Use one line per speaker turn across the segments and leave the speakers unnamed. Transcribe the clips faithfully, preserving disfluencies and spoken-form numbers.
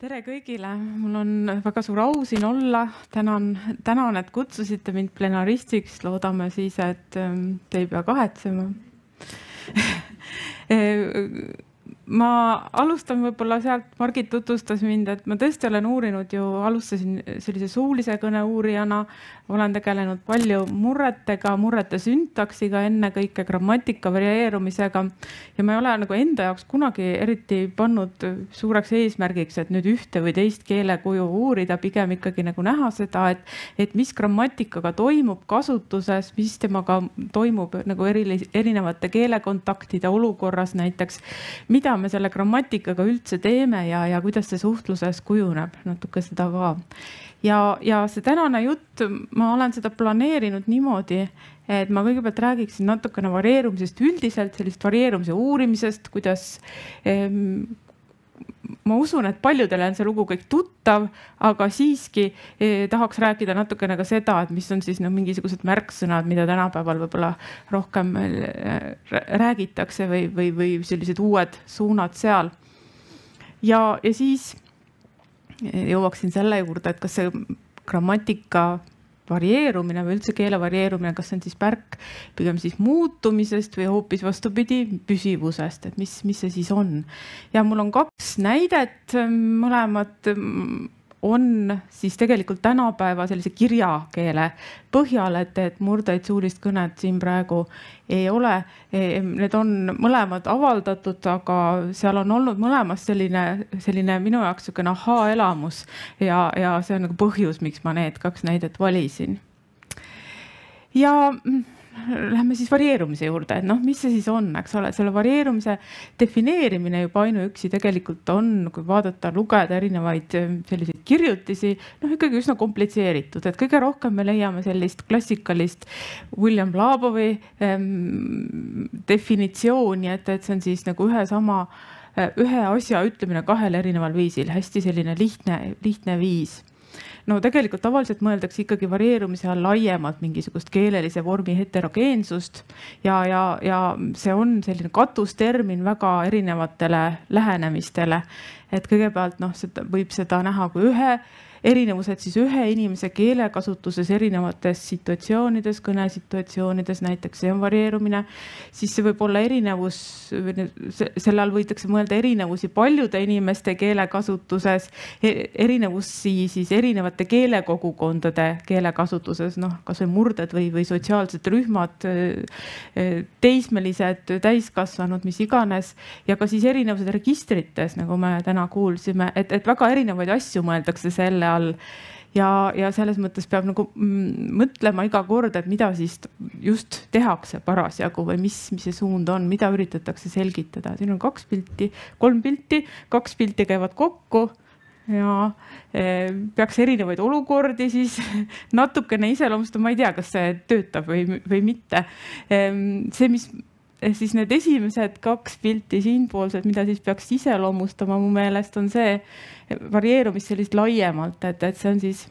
Tere kõigile, mul on väga suur au siin olla. Tänan, tänan, et kutsusite mind plenaristiks. Loodame siis, et te ei pea kahetsema. Ma alustan võib-olla sealt, Margit tutvustas mind, et ma tõesti olen uurinud ju, alustasin sellise suulise kõne uurijana, olen tegelenud palju murretega, murrete syntaksiga, enne kõike grammatika varieerumisega ja ma ei ole nagu enda jaoks kunagi eriti pannud suureks eesmärgiks, et nüüd ühte või teist keelekuju uurida, pigem ikkagi nagu näha seda, et, et mis grammatikaga toimub kasutuses, mis temaga toimub nagu eri, erinevate keelekontaktide olukorras näiteks, mida me selle grammatikaga üldse teeme ja, ja kuidas see suhtluses kujuneb, natuke seda ka. Ja, ja see tänane jutt, ma olen seda planeerinud niimoodi, et ma kõigepealt räägiksin natukene varieerumisest üldiselt, sellist varieerumise uurimisest, kuidas ehm, ma usun, et paljudele on see lugu kõik tuttav, aga siiski eh, tahaks rääkida natukene ka seda, et mis on siis no, mingisugused märksõnad, mida tänapäeval võib-olla rohkem räägitakse või, või, või sellised uued suunad seal. Ja, ja siis jõuaksin selle juurde, et kas see grammatika varieerumine või üldse keele varieerumine, kas see on siis märk pigem siis muutumisest või hoopis vastupidi püsivusest, et mis, mis see siis on. Ja mul on kaks näidet, mõlemad on siis tegelikult tänapäeva sellise kirjakeele põhjal, et, et murdeid suulist kõnet siin praegu ei ole. Need on mõlemad avaldatud, aga seal on olnud mõlemas selline, selline minu jaoks selline ahaa-elamus ja, ja see on nagu põhjus, miks ma need kaks näidet valisin. Ja lähme siis varieerumise juurde, et noh, mis see siis on, eks ole, selle varieerumise defineerimine juba ainuüksi tegelikult on, kui vaadata, lugeda erinevaid selliseid kirjutisi, noh ikkagi üsna komplitseeritud, et kõige rohkem me leiame sellist klassikalist William Labovi ähm, definitsiooni, et, et see on siis nagu ühe sama, ühe asja ütlemine kahel erineval viisil, hästi selline lihtne, lihtne viis. No tegelikult tavaliselt mõeldakse ikkagi varieerumise all laiemalt mingisugust keelelise vormi heterogeensust ja, ja, ja see on selline katustermin väga erinevatele lähenemistele. Et kõigepealt noh, seda, võib seda näha kui ühe erinevused siis ühe inimese keelekasutuses erinevates situatsioonides, kõnesituatsioonides, näiteks see on varieerumine, siis see võib olla erinevus, selle all võidakse mõelda erinevusi paljude inimeste keelekasutuses, erinevusi siis erinevate keelekogukondade keelekasutuses, noh, kas või murded või, või sotsiaalsed rühmad, teismelised, täiskasvanud, mis iganes, ja ka siis erinevused registrites, nagu me täna kuulsime, et, et väga erinevaid asju mõeldakse selle all. Ja, ja selles mõttes peab nagu mõtlema iga kord, et mida siis just tehakse parasjagu või mis, mis see suund on, mida üritatakse selgitada. Siin on kaks pilti, kolm pilti, kaks pilti käivad kokku ja e, peaks erinevaid olukordi siis natukene iseloomustama, ma ei tea, kas see töötab või, või mitte. E, see, mis siis need esimesed kaks pilti siinpoolsed, mida siis peaks iseloomustama mu meelest, on see varieerumist sellist laiemalt, et, et see on siis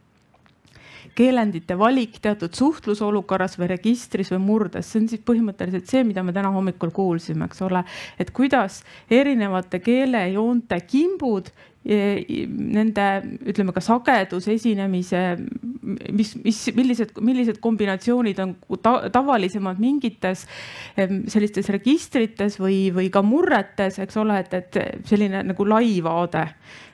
keelendite valik teatud suhtlusolukorras või registris või murdes. See on siis põhimõtteliselt see, mida me täna hommikul kuulsime, eks ole, et kuidas erinevate keelejoonte kimbud, nende, ütleme ka sagedus esinemise, mis, mis, millised, millised kombinatsioonid on ta, tavalisemad mingites sellistes registrites või, või ka murretes, eks ole, et, et selline nagu lai vaade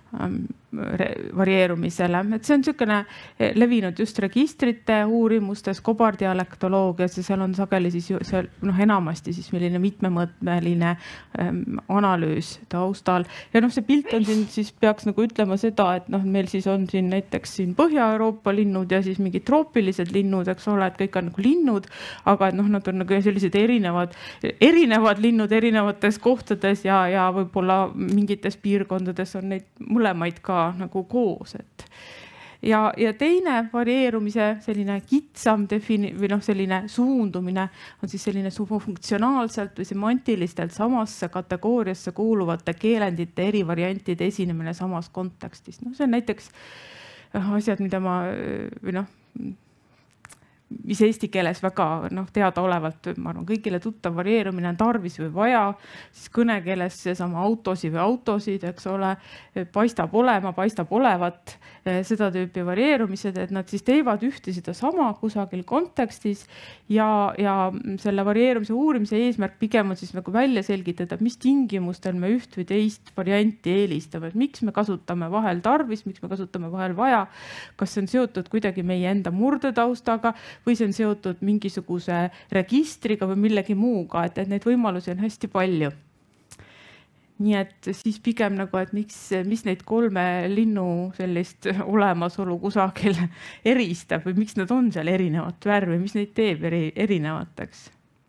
varieerumisele. Et see on niisugune levinud just registrite uurimustes, kobardialektoloogias ja seal on sageli siis seal, noh, enamasti siis milline mitmemõõtmeline ähm, analüüs taustal. Ja noh, see pilt on siin siis peaks nagu ütlema seda, et noh, meil siis on siin näiteks siin Põhja-Euroopa linnud ja siis mingid troopilised linnud, eks ole, et kõik on nagu linnud, aga et noh, nad on nagu sellised erinevad, erinevad linnud erinevates kohtades ja, ja võib-olla mingites piirkondades on neid mõlemaid ka nagu koos, et ja, ja teine varieerumise selline kitsam defini- või noh, selline suundumine on siis selline funktsionaalselt või semantilistelt samasse kategooriasse kuuluvate keelendite eri variantide esinemine samas kontekstis. No, see on näiteks asjad, mida ma või noh, mis eesti keeles väga noh, teadaolevalt, ma arvan, kõigile tuttav varieerumine on tarvis või vaja, siis kõnekeeles seesama autosid või autosid, eks ole, paistab olema, paistab olevat, seda tüüpi varieerumised, et nad siis teevad ühte seda sama kusagil kontekstis ja, ja selle varieerumise uurimise eesmärk pigem on siis nagu välja selgitada, mis tingimustel me üht või teist varianti eelistame, et miks me kasutame vahel tarvis, miks me kasutame vahel vaja, kas see on seotud kuidagi meie enda murdetaustaga või see on seotud mingisuguse registriga või millegi muuga, et, et neid võimalusi on hästi palju. Nii et siis pigem nagu, et miks, mis neid kolme linnu sellist olemasolu kusagil eristab või miks nad on seal erinevat värvi, mis neid teeb eri, erinevateks.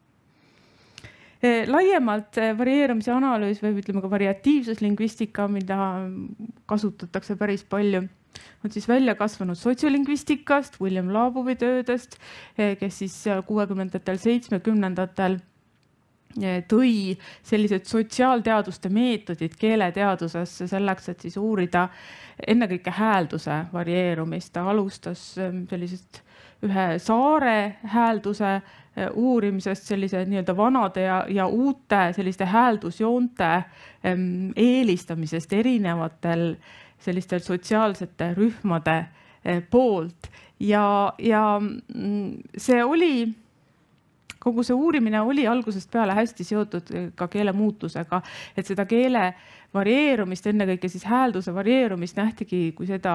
Laiemalt varieerumise analüüs või ütleme ka variatiivsuslingvistika, mida kasutatakse päris palju, on siis välja kasvanud sotsiolingvistikast, William Laabovi töödest, kes siis kuuekümnendatel, seitsmekümnendatel tõi sellised sotsiaalteaduste meetodid keeleteadusesse selleks, et siis uurida ennekõike häälduse varieerumist. Ta alustas sellisest ühe saare häälduse uurimisest, sellise nii-öelda vanade ja, ja uute selliste hääldusjoonte eelistamisest erinevatel sellistel sotsiaalsete rühmade poolt. Ja, ja see oli kogu see uurimine oli algusest peale hästi seotud ka keele muutusega, et seda keele varieerumist, ennekõike siis häälduse varieerumist nähtigi kui seda,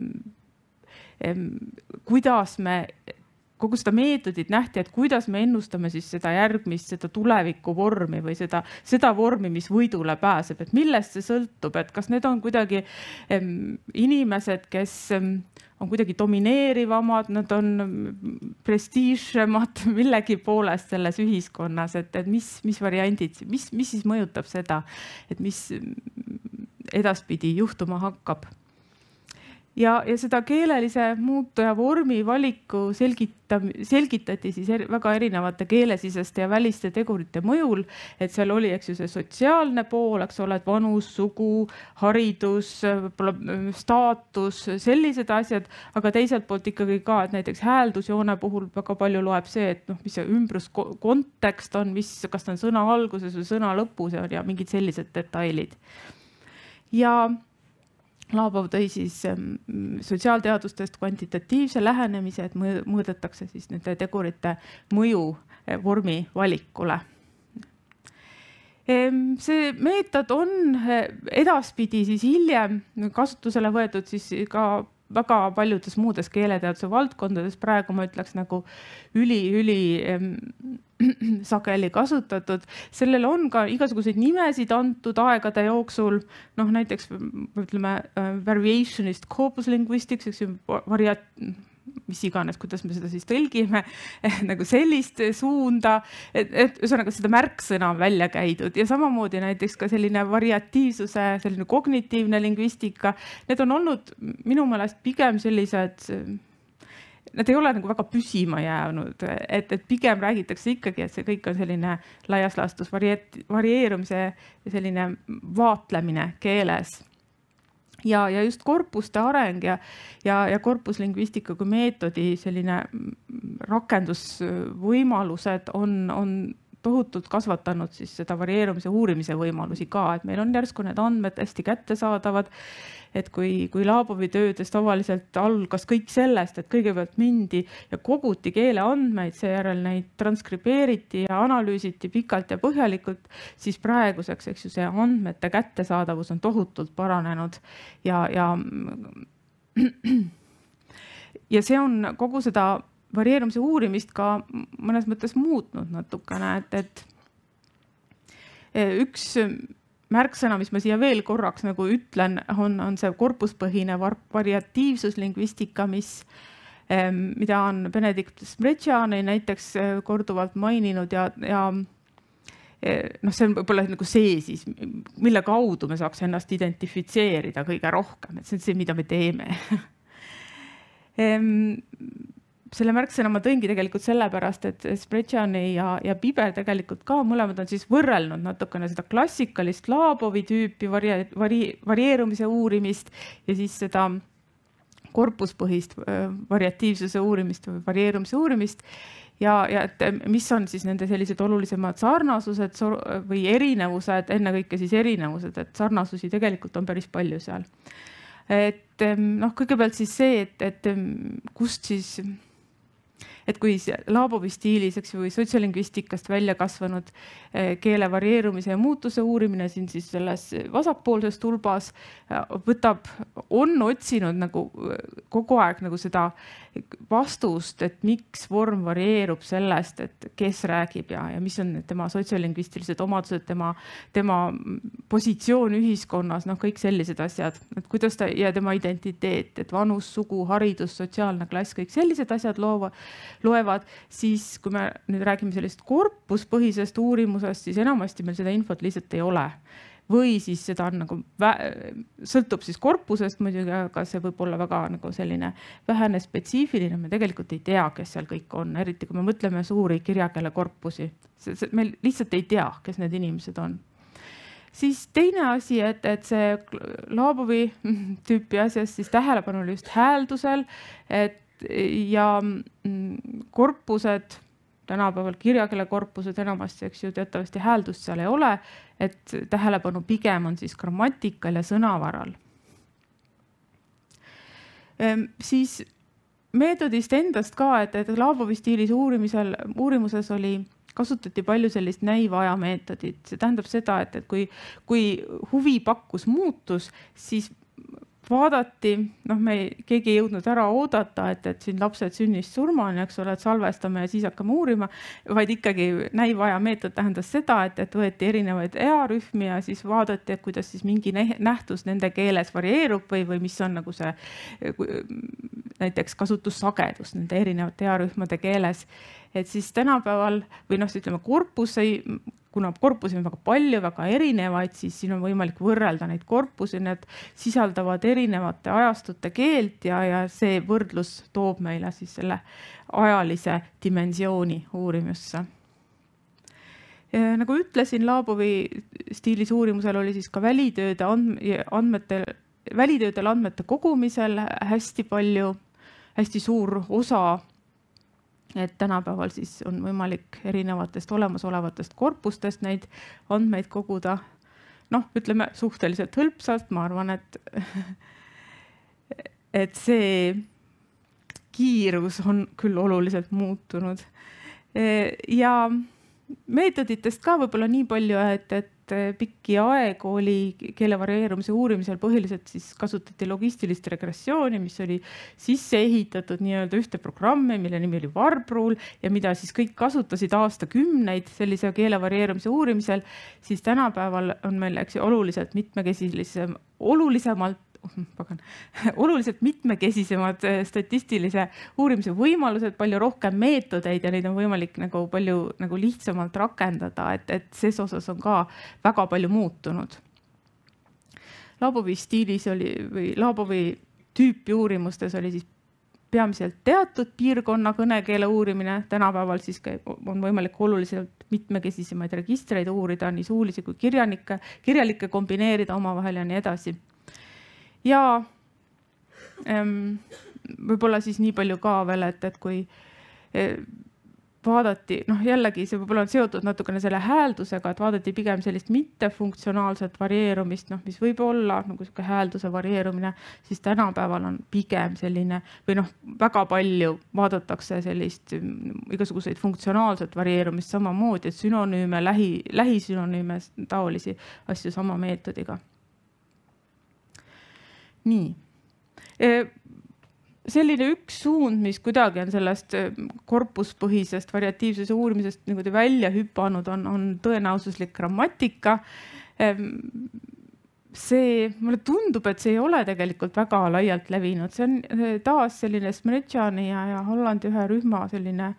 kuidas me, kogu seda meetodit nähti, et kuidas me ennustame siis seda järgmist, seda tuleviku vormi või seda, seda vormi, mis võidule pääseb, et millest see sõltub, et kas need on kuidagi inimesed, kes on kuidagi domineerivamad, nad on prestiižemad millegi poolest selles ühiskonnas, et, et mis, mis variandid, mis, mis siis mõjutab seda, et mis edaspidi juhtuma hakkab. Ja, ja seda keelelise muutuja vormi valiku selgita, selgitati siis er, väga erinevate keelesiseste ja väliste tegurite mõjul, et seal oli, eks ju, see sotsiaalne pool, eks ole, et vanus, sugu, haridus, staatus, sellised asjad, aga teiselt poolt ikkagi ka, et näiteks hääldusjoone puhul väga palju loeb see, et noh, mis see ümbrus kontekst on, mis, kas ta on sõna alguses või sõna lõpus ja mingid sellised detailid. Ja Laabov tõi siis sotsiaalteadustest kvantitatiivse lähenemise, et mõõdetakse siis nende tegurite mõju vormi valikule. See meetod on edaspidi siis hiljem kasutusele võetud siis ka väga paljudes muudes keeleteaduse valdkondades. Praegu ma ütleks nagu üli, üli sageli kasutatud. Sellel on ka igasuguseid nimesid antud aegade jooksul. Noh, näiteks ütleme variationist corpus linguistics, eks ju, variat, mis iganes, kuidas me seda siis tõlgime, nagu sellist suunda, et, et ühesõnaga seda märksõna on välja käidud ja samamoodi näiteks ka selline variatiivsuse, selline kognitiivne lingvistika. Need on olnud minu meelest pigem sellised, nad ei ole nagu väga püsima jäänud, et, et pigem räägitakse ikkagi, et see kõik on selline laias laastus varieerumise selline vaatlemine keeles. Ja, ja just korpuste areng ja, ja, ja korpuslingvistika kui meetodi selline rakendusvõimalused on, on tohutult kasvatanud siis seda varieerumise uurimise võimalusi ka, et meil on järsku need andmed hästi kättesaadavad, et kui, kui Laabovi töödes tavaliselt algas kõik sellest, et kõigepealt mindi ja koguti keele andmeid, seejärel neid transkribeeriti ja analüüsiti pikalt ja põhjalikult, siis praeguseks, eks ju, see andmete kättesaadavus on tohutult paranenud ja, ja, ja see on kogu seda varieerumise uurimist ka mõnes mõttes muutnud natukene, et, et üks märksõna, mis ma siia veel korraks nagu ütlen, on, on see korpuspõhine variatiivsuslingvistika, mis, mida on Benedikt Smretšani näiteks korduvalt maininud ja, ja noh, see on võib-olla nagu see siis, mille kaudu me saaks ennast identifitseerida kõige rohkem, et see on see, mida me teeme. Selle märksõna ma tõingi tegelikult sellepärast, et Smretšani ja, ja Piber tegelikult ka mõlemad on siis võrrelnud natukene seda klassikalist Laabovi tüüpi varie, vari, varieerumise uurimist ja siis seda korpuspõhist variatiivsuse uurimist või varieerumise uurimist ja, ja et mis on siis nende sellised olulisemad sarnasused või erinevused, ennekõike siis erinevused, et sarnasusi tegelikult on päris palju seal. Et noh, kõigepealt siis see, et, et kust siis et kui Laabovi stiilis eks, või sotsiolingvistikast välja kasvanud keele varieerumise ja muutuse uurimine siin siis selles vasakpoolses tulbas võtab, on otsinud nagu kogu aeg nagu seda vastust, et miks vorm varieerub sellest, et kes räägib ja, ja mis on tema sotsiolingvistilised omadused, tema, tema positsioon ühiskonnas, noh kõik sellised asjad, et kuidas ta ja tema identiteet, et vanus, sugu, haridus, sotsiaalne klass, kõik sellised asjad loova, loevad, siis kui me nüüd räägime sellist korpuspõhisest uurimusest, siis enamasti meil seda infot lihtsalt ei ole. Või siis seda on nagu, sõltub siis korpusest muidugi, aga see võib olla väga nagu selline vähene spetsiifiline, me tegelikult ei tea, kes seal kõik on, eriti kui me mõtleme suuri kirjakeele korpusi. Meil lihtsalt ei tea, kes need inimesed on. Siis teine asi, et, et see Laabovi tüüpi asjas siis tähelepanu oli just hääldusel, et ja korpused, tänapäeval kirjakeele korpused enamasti, eks ju, teatavasti hääldust seal ei ole, et tähelepanu pigem on siis grammatikal ja sõnavaral. Siis meetodist endast ka, et, et Laabovi stiilis uurimisel, uurimuses oli kasutati palju sellist näivaja meetodit. See tähendab seda, et, et kui, kui huvi pakkus muutus, siis vaadati, noh me keegi ei jõudnud ära oodata, et, et siin lapsed sünnist surmani, eks ole, et salvestame ja siis hakkame uurima, vaid ikkagi näivaja meetod tähendas seda, et, et võeti erinevaid earühmi ja siis vaadati, et kuidas siis mingi nähtus nende keeles varieerub või, või mis on nagu see näiteks kasutussagedus nende erinevate earühmade keeles. Et siis tänapäeval või noh, ütleme korpus ei, kuna korpusi on väga palju, väga erinevaid, siis siin on võimalik võrrelda neid korpusi, need sisaldavad erinevate ajastute keelt ja, ja see võrdlus toob meile siis selle ajalise dimensiooni uurimusse. Ja nagu ütlesin, Laabovi stiilis uurimusel oli siis ka välitööde andmete, välitöödel andmete kogumisel hästi palju, hästi suur osa, et tänapäeval siis on võimalik erinevatest olemasolevatest korpustest neid andmeid koguda. Noh, ütleme suhteliselt hõlpsalt, ma arvan, et, et see kiirus on küll oluliselt muutunud. Ja meetoditest ka võib-olla nii palju, et, et pikki aeg oli keele varieerumise uurimisel põhiliselt siis kasutati logistilist regressiooni, mis oli sisse ehitatud nii-öelda ühte programmi, mille nimi oli Warbruul ja mida siis kõik kasutasid aastakümneid sellise keele varieerumise uurimisel, siis tänapäeval on meil eks, oluliselt mitmekesilisem, olulisemalt Pagan. oluliselt mitmekesisemad statistilise uurimise võimalused, palju rohkem meetodeid ja neid on võimalik nagu palju nagu lihtsamalt rakendada, et, et ses osas on ka väga palju muutunud. Laabovi stiilis oli või Laabovi tüüpi uurimustes oli siis peamiselt teatud piirkonna kõnekeele uurimine, tänapäeval siis on võimalik oluliselt mitmekesisemaid registreid uurida, nii suulisi kui kirjanikke, kirjalikke kombineerida omavahel ja nii edasi. Ja ähm, võib-olla siis nii palju ka veel, et, et kui eh, vaadati, noh jällegi see võib-olla on seotud natukene selle hääldusega, et vaadati pigem sellist mittefunktsionaalset varieerumist, noh, mis võib olla nagu selline häälduse varieerumine, siis tänapäeval on pigem selline või noh, väga palju vaadatakse sellist igasuguseid funktsionaalset varieerumist samamoodi, et sünonüüme, lähi, lähisünonüüme, taolisi asju sama meetodiga. Nii. Selline üks suund, mis kuidagi on sellest korpuspõhisest variatiivsuse uurimisest nagu välja hüpanud, on, on tõenäosuslik grammatika. See, mulle tundub, et see ei ole tegelikult väga laialt levinud. See on taas selline Smetjani ja, ja Hollandi ühe rühma selline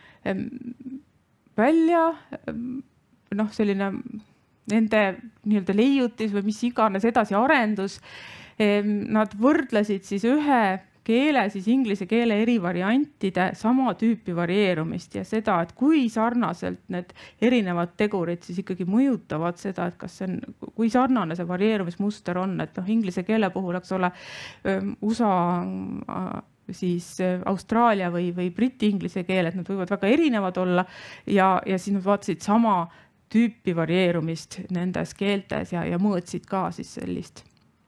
välja, noh selline nende nii-öelda leiutis või mis iganes edasi arendus. Nad võrdlesid siis ühe keele, siis inglise keele eri variantide sama tüüpi varieerumist ja seda, et kui sarnaselt need erinevad tegurid siis ikkagi mõjutavad seda, et kas see on, kui sarnane see varieerumismuster on, et noh, inglise keele puhul, eks ole, U S A, siis Austraalia või, või Briti inglise keel, et nad võivad väga erinevad olla ja, ja siis nad vaatasid sama tüüpi varieerumist nendes keeltes ja, ja mõõtsid ka siis sellist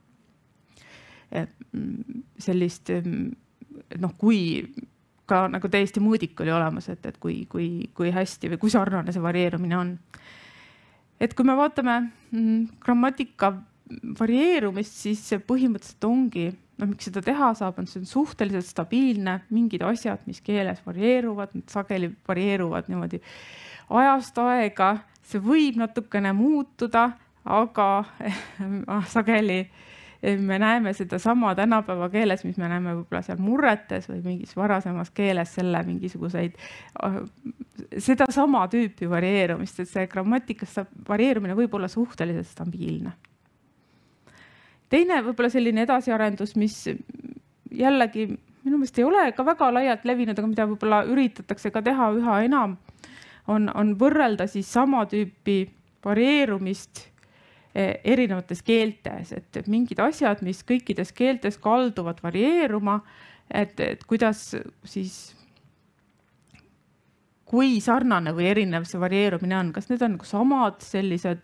sellist, noh, kui ka nagu täiesti mõõdik oli olemas, et, et kui, kui, kui hästi või kui sarnane see varieerumine on. Et kui me vaatame grammatika varieerumist, siis see põhimõtteliselt ongi, no miks seda teha saab, on see on suhteliselt stabiilne, mingid asjad, mis keeles varieeruvad, need sageli varieeruvad niimoodi ajast aega, see võib natukene muutuda, aga sageli me näeme seda sama tänapäeva keeles, mis me näeme võib-olla seal murretes või mingis varasemas keeles selle mingisuguseid, seda sama tüüpi varieerumist, et see grammatikas varieerumine võib olla suhteliselt stabiilne. Teine võib-olla selline edasiarendus, mis jällegi minu meelest ei ole ka väga laialt levinud, aga mida võib-olla üritatakse ka teha üha enam, on, on võrrelda siis sama tüüpi varieerumist erinevates keeltes, et mingid asjad, mis kõikides keeltes kalduvad varieeruma, et, et kuidas siis, kui sarnane või erinev see varieerumine on, kas need on nagu samad sellised,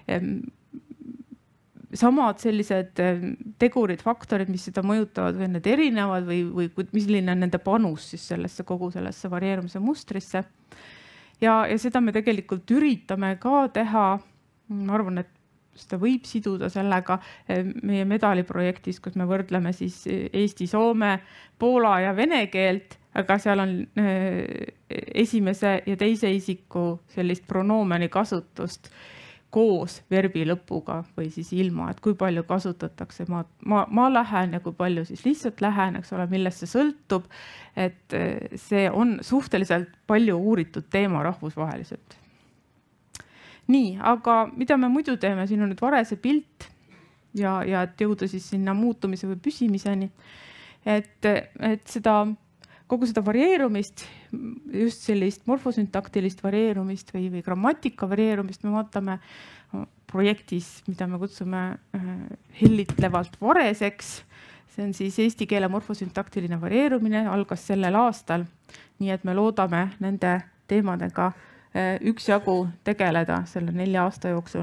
samad sellised tegurid, faktorid, mis seda mõjutavad või need erinevad või, või milline on nende panus siis sellesse kogu sellesse varieerumise mustrisse. Ja, ja seda me tegelikult üritame ka teha, ma arvan, et seda võib siduda sellega meie medaliprojektis, kus me võrdleme siis Eesti, Soome, Poola ja vene keelt, aga seal on esimese ja teise isiku sellist pronoomeni kasutust koos verbi lõpuga või siis ilma, et kui palju kasutatakse ma, ma, ma lähen ja kui palju siis lihtsalt lähen, eks ole, millest see sõltub, et see on suhteliselt palju uuritud teema rahvusvaheliselt. Nii, aga mida me muidu teeme, siin on nüüd varese pilt ja, ja et jõuda siis sinna muutumise või püsimiseni, et, et seda, kogu seda varieerumist, just sellist morfosüntaktilist varieerumist või, või grammatika varieerumist me vaatame projektis, mida me kutsume hellitlevalt vareseks. See on siis eesti keele morfosüntaktiline varieerumine, algas sellel aastal, nii et me loodame nende teemadega üksjagu tegeleda selle nelja aasta jooksul.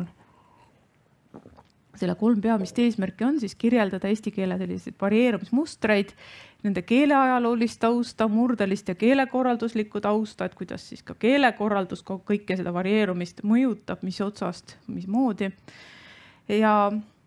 Selle kolm peamist eesmärki on siis kirjeldada eesti keele selliseid varieerumismustreid, nende keeleajaloolist tausta, murdelist ja keelekorralduslikku tausta, et kuidas siis ka keelekorraldus kõike seda varieerumist mõjutab, mis otsast, mis moodi. Ja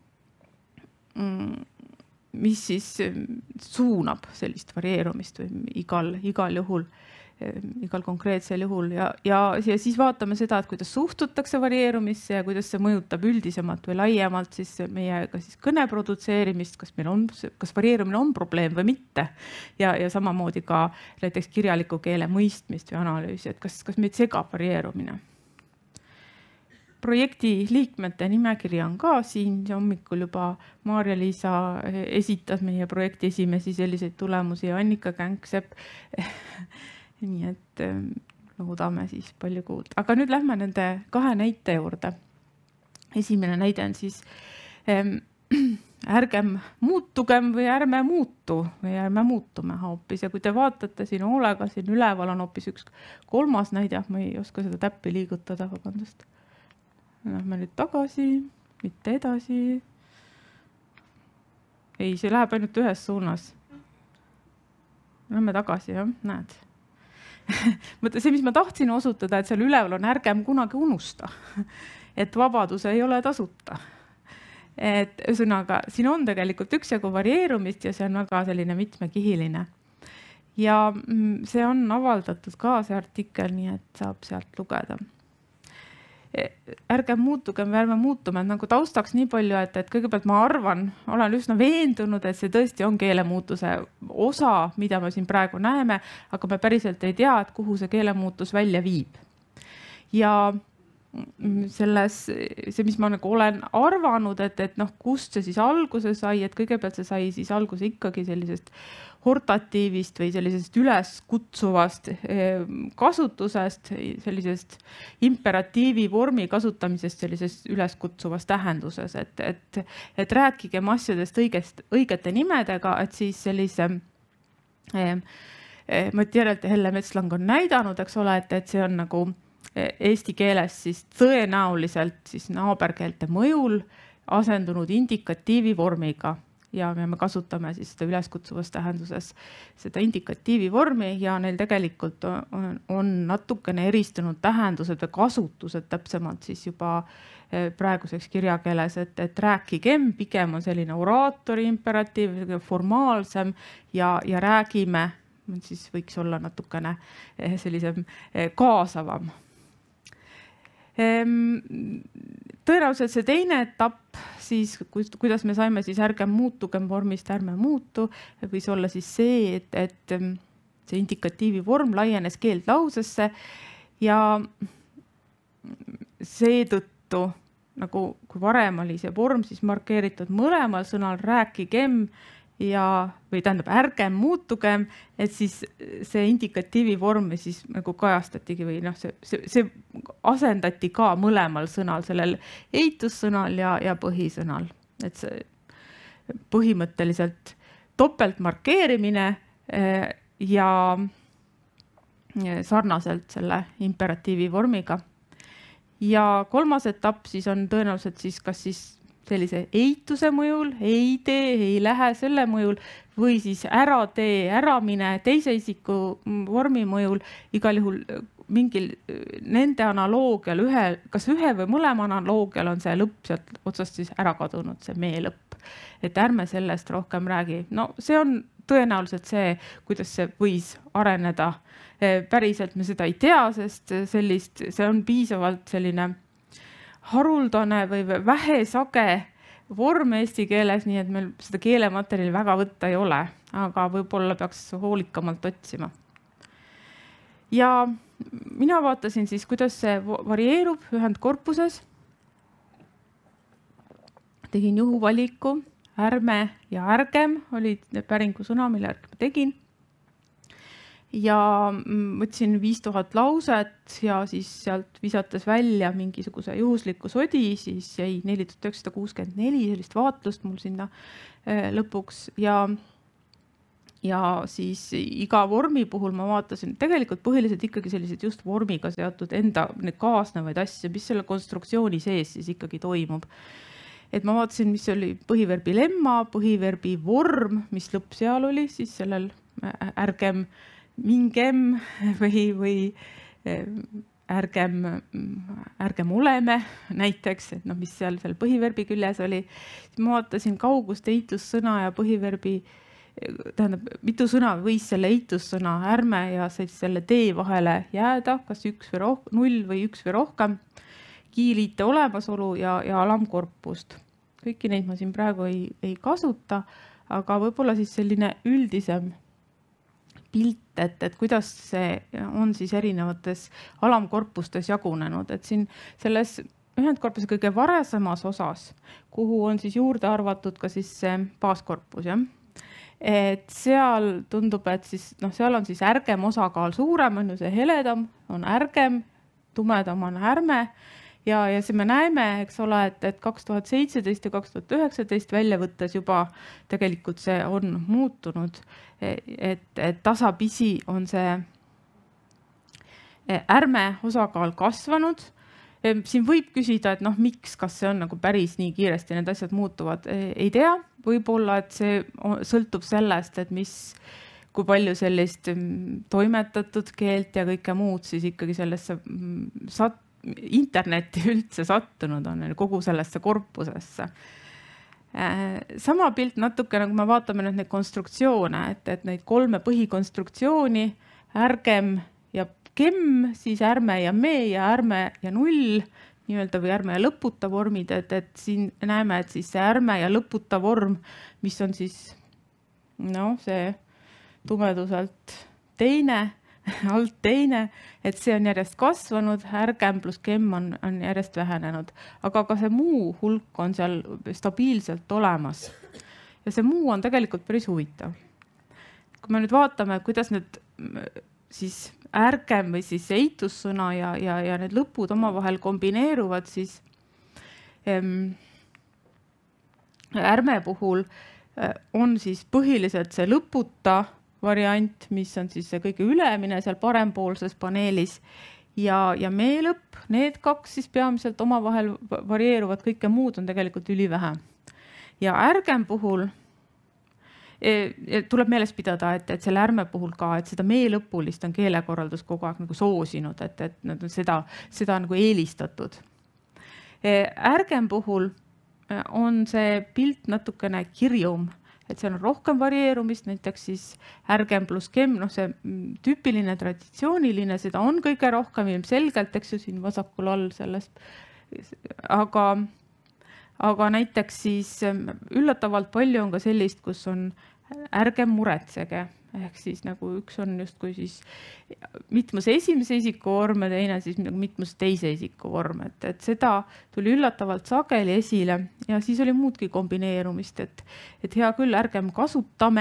mis siis suunab sellist varieerumist või igal, igal juhul. igal konkreetsel juhul ja, ja, ja siis vaatame seda, et kuidas suhtutakse varieerumisse ja kuidas see mõjutab üldisemalt või laiemalt siis meie ka siis kõne produtseerimist, kas meil on, kas varieerumine on probleem või mitte ja, ja samamoodi ka näiteks kirjaliku keele mõistmist või analüüsi, et kas, kas meid segab varieerumine. Projekti liikmete nimekiri on ka siin hommikul juba Maarja-Liisa esitas meie projekti esimesi selliseid tulemusi ja Annika Känksepp nii et loodame siis palju kuulda. Aga nüüd lähme nende kahe näite juurde. Esimene näide on siis ähm, ärgem muutugem või ärme muutu või ärme muutume hoopis. Ja kui te vaatate siin hoolega, siin üleval on hoopis üks kolmas näide. Ma ei oska seda täppi liigutada, vabandust. Lähme nüüd tagasi, mitte edasi. Ei, see läheb ainult ühes suunas. Lähme tagasi, jah, näed. See, mis ma tahtsin osutada, et seal üleval on ärgem kunagi unusta, et vabadus ei ole tasuta. Et ühesõnaga, siin on tegelikult üksjagu varieerumist ja see on väga selline mitmekihiline. Ja see on avaldatud ka see artikkel, nii et saab sealt lugeda. Ärgem muutugem, ärme muutume, nagu taustaks nii palju, et, et kõigepealt ma arvan, olen üsna veendunud, et see tõesti on keelemuutuse osa, mida me siin praegu näeme, aga me päriselt ei tea, et kuhu see keelemuutus välja viib. Ja selles, see, mis ma nagu olen arvanud, et, et noh, kust see siis alguse sai, et kõigepealt see sai siis alguse ikkagi sellisest hortatiivist või sellisest üleskutsuvast kasutusest, sellisest imperatiivi vormi kasutamisest sellisest üleskutsuvas tähenduses, et, et, et rääkigem asjadest õigest, õigete nimedega, et siis sellise eh, Mati Järelt ja Helle Metslang on näidanud, eks ole, et, et see on nagu eesti keeles siis tõenäoliselt siis naaberkeelte mõjul asendunud indikatiivi vormiga. Ja me kasutame siis seda üleskutsuvas tähenduses seda indikatiivi vormi ja neil tegelikult on, on natukene eristunud tähendused või kasutused täpsemalt siis juba praeguseks kirjakeeles, et, et rääkigem pigem on selline oraatori imperatiiv, formaalsem ja, ja räägime, siis võiks olla natukene sellisem kaasavam. Tõenäoliselt see teine etapp, siis kuidas me saime siis ärgem muutugem vormist ärme muutu, võis olla siis see, et, et see indikatiivi vorm laienes keeldlausesse ja seetõttu, nagu kui varem oli see vorm siis markeeritud mõlemal sõnal rääkigem ja, või tähendab ärgem muutugem, et siis see indikatiivi vorm siis nagu kajastatigi või noh, see, see, see asendati ka mõlemal sõnal, sellel eitussõnal ja, ja põhisõnal. Et see põhimõtteliselt topeltmarkeerimine ja sarnaselt selle imperatiivi vormiga. Ja kolmas etapp siis on tõenäoliselt siis kas siis sellise eituse mõjul, ei tee, ei lähe selle mõjul või siis ära tee, ära mine teise isiku vormi mõjul, igal juhul mingil nende analoogial, ühe, kas ühe või mõlema analoogial on see lõpp sealt otsast siis ära kadunud, see mee lõpp. Et ärme sellest rohkem räägi. No see on tõenäoliselt see, kuidas see võis areneda. Päriselt me seda ei tea, sest sellist, see on piisavalt selline haruldane või vähesage vorm eesti keeles, nii et meil seda keelematerjali väga võtta ei ole, aga võib-olla peaks hoolikamalt otsima. Ja mina vaatasin siis, kuidas see varieerub ühendkorpuses. Tegin juhuvaliku, ärme ja ärgem olid päringu sõna, mille ärg ma tegin. Ja võtsin viis tuhat lauset ja siis sealt visates välja mingisuguse juhusliku sodi, siis jäi neli tuhat üheksasada kuuskümmend neli sellist vaatlust mul sinna lõpuks ja, ja siis iga vormi puhul ma vaatasin tegelikult põhiliselt ikkagi sellised just vormiga seotud enda need kaasnevaid asju, mis selle konstruktsiooni sees siis ikkagi toimub. Et ma vaatasin, mis oli põhiverbi lemma, põhiverbi vorm, mis lõpp seal oli, siis sellel ärgem mingem või, või ärgem, ärgem oleme näiteks, et no, mis seal, seal põhiverbi küljes oli. Ma vaatasin kaugust eitussõna ja põhiverbi, tähendab, mitu sõna võis selle eitussõna ärme ja selle tee vahele jääda, kas üks või roh, null või üks või rohkem, kiiliite olemasolu ja, ja alamkorpust. Kõiki neid ma siin praegu ei, ei kasuta, aga võib-olla siis selline üldisem pilt, et, et kuidas see on siis erinevates alamkorpustes jagunenud, et siin selles ühendkorpuse kõige varesemas osas, kuhu on siis juurde arvatud ka siis see baaskorpus, jah? Et seal tundub, et siis, noh, seal on siis ärgem osakaal suurem, on ju see heledam, on ärgem, tumedam on ärme ja, ja see me näeme, eks ole, et, et kaks tuhat seitseteist ja kaks tuhat üheksateist välja võttes juba tegelikult see on muutunud, et, et tasapisi on see ärme osakaal kasvanud. Siin võib küsida, et noh, miks, kas see on nagu päris nii kiiresti need asjad muutuvad, ei tea, võib-olla, et see sõltub sellest, et mis, kui palju sellist toimetatud keelt ja kõike muud siis ikkagi sellesse sat-, internetti üldse sattunud on kogu sellesse korpusesse. Sama pilt natuke, nagu me vaatame nüüd neid konstruktsioone, et, et neid kolme põhikonstruktsiooni, ärgem ja kem, siis ärme ja me ja ärme ja null, nii-öelda või ärme ja lõputa vormid, et, et siin näeme, et siis see ärme ja lõputa vorm, mis on siis no, see tumeduselt teine alt teine, et see on järjest kasvanud, ärgem pluss kemm on, on järjest vähenenud. Aga ka see muu hulk on seal stabiilselt olemas. Ja see muu on tegelikult päris huvitav. Kui me nüüd vaatame, kuidas need siis ärgem või siis eitussõna ja, ja, ja need lõpud omavahel kombineeruvad, siis ähm, ärme puhul on siis põhiliselt see lõputa variant, mis on siis see kõige ülemine seal parempoolses paneelis ja, ja meelõpp, need kaks siis peamiselt omavahel varieeruvad, kõike muud on tegelikult ülivähe. Ja ärgem puhul e, tuleb meeles pidada, et, et selle ärme puhul ka, et seda meelõpulist on keelekorraldus kogu aeg nagu soosinud, et, et nad on seda, seda nagu eelistatud. E, ärgem puhul on see pilt natukene kirjum, et seal on rohkem varieerumist, näiteks siis ärgem pluss kemm, noh see tüüpiline traditsiooniline, seda on kõige rohkem ilmselgelt, eks ju siin vasakul all sellest, aga, aga näiteks siis üllatavalt palju on ka sellist, kus on ärgem muretsege, ehk siis nagu üks on justkui siis mitmus esimese isiku vorm ja teine siis mitmus teise isiku vorm, et, et seda tuli üllatavalt sageli esile ja siis oli muudki kombineerumist, et, et hea küll, ärgem kasutame,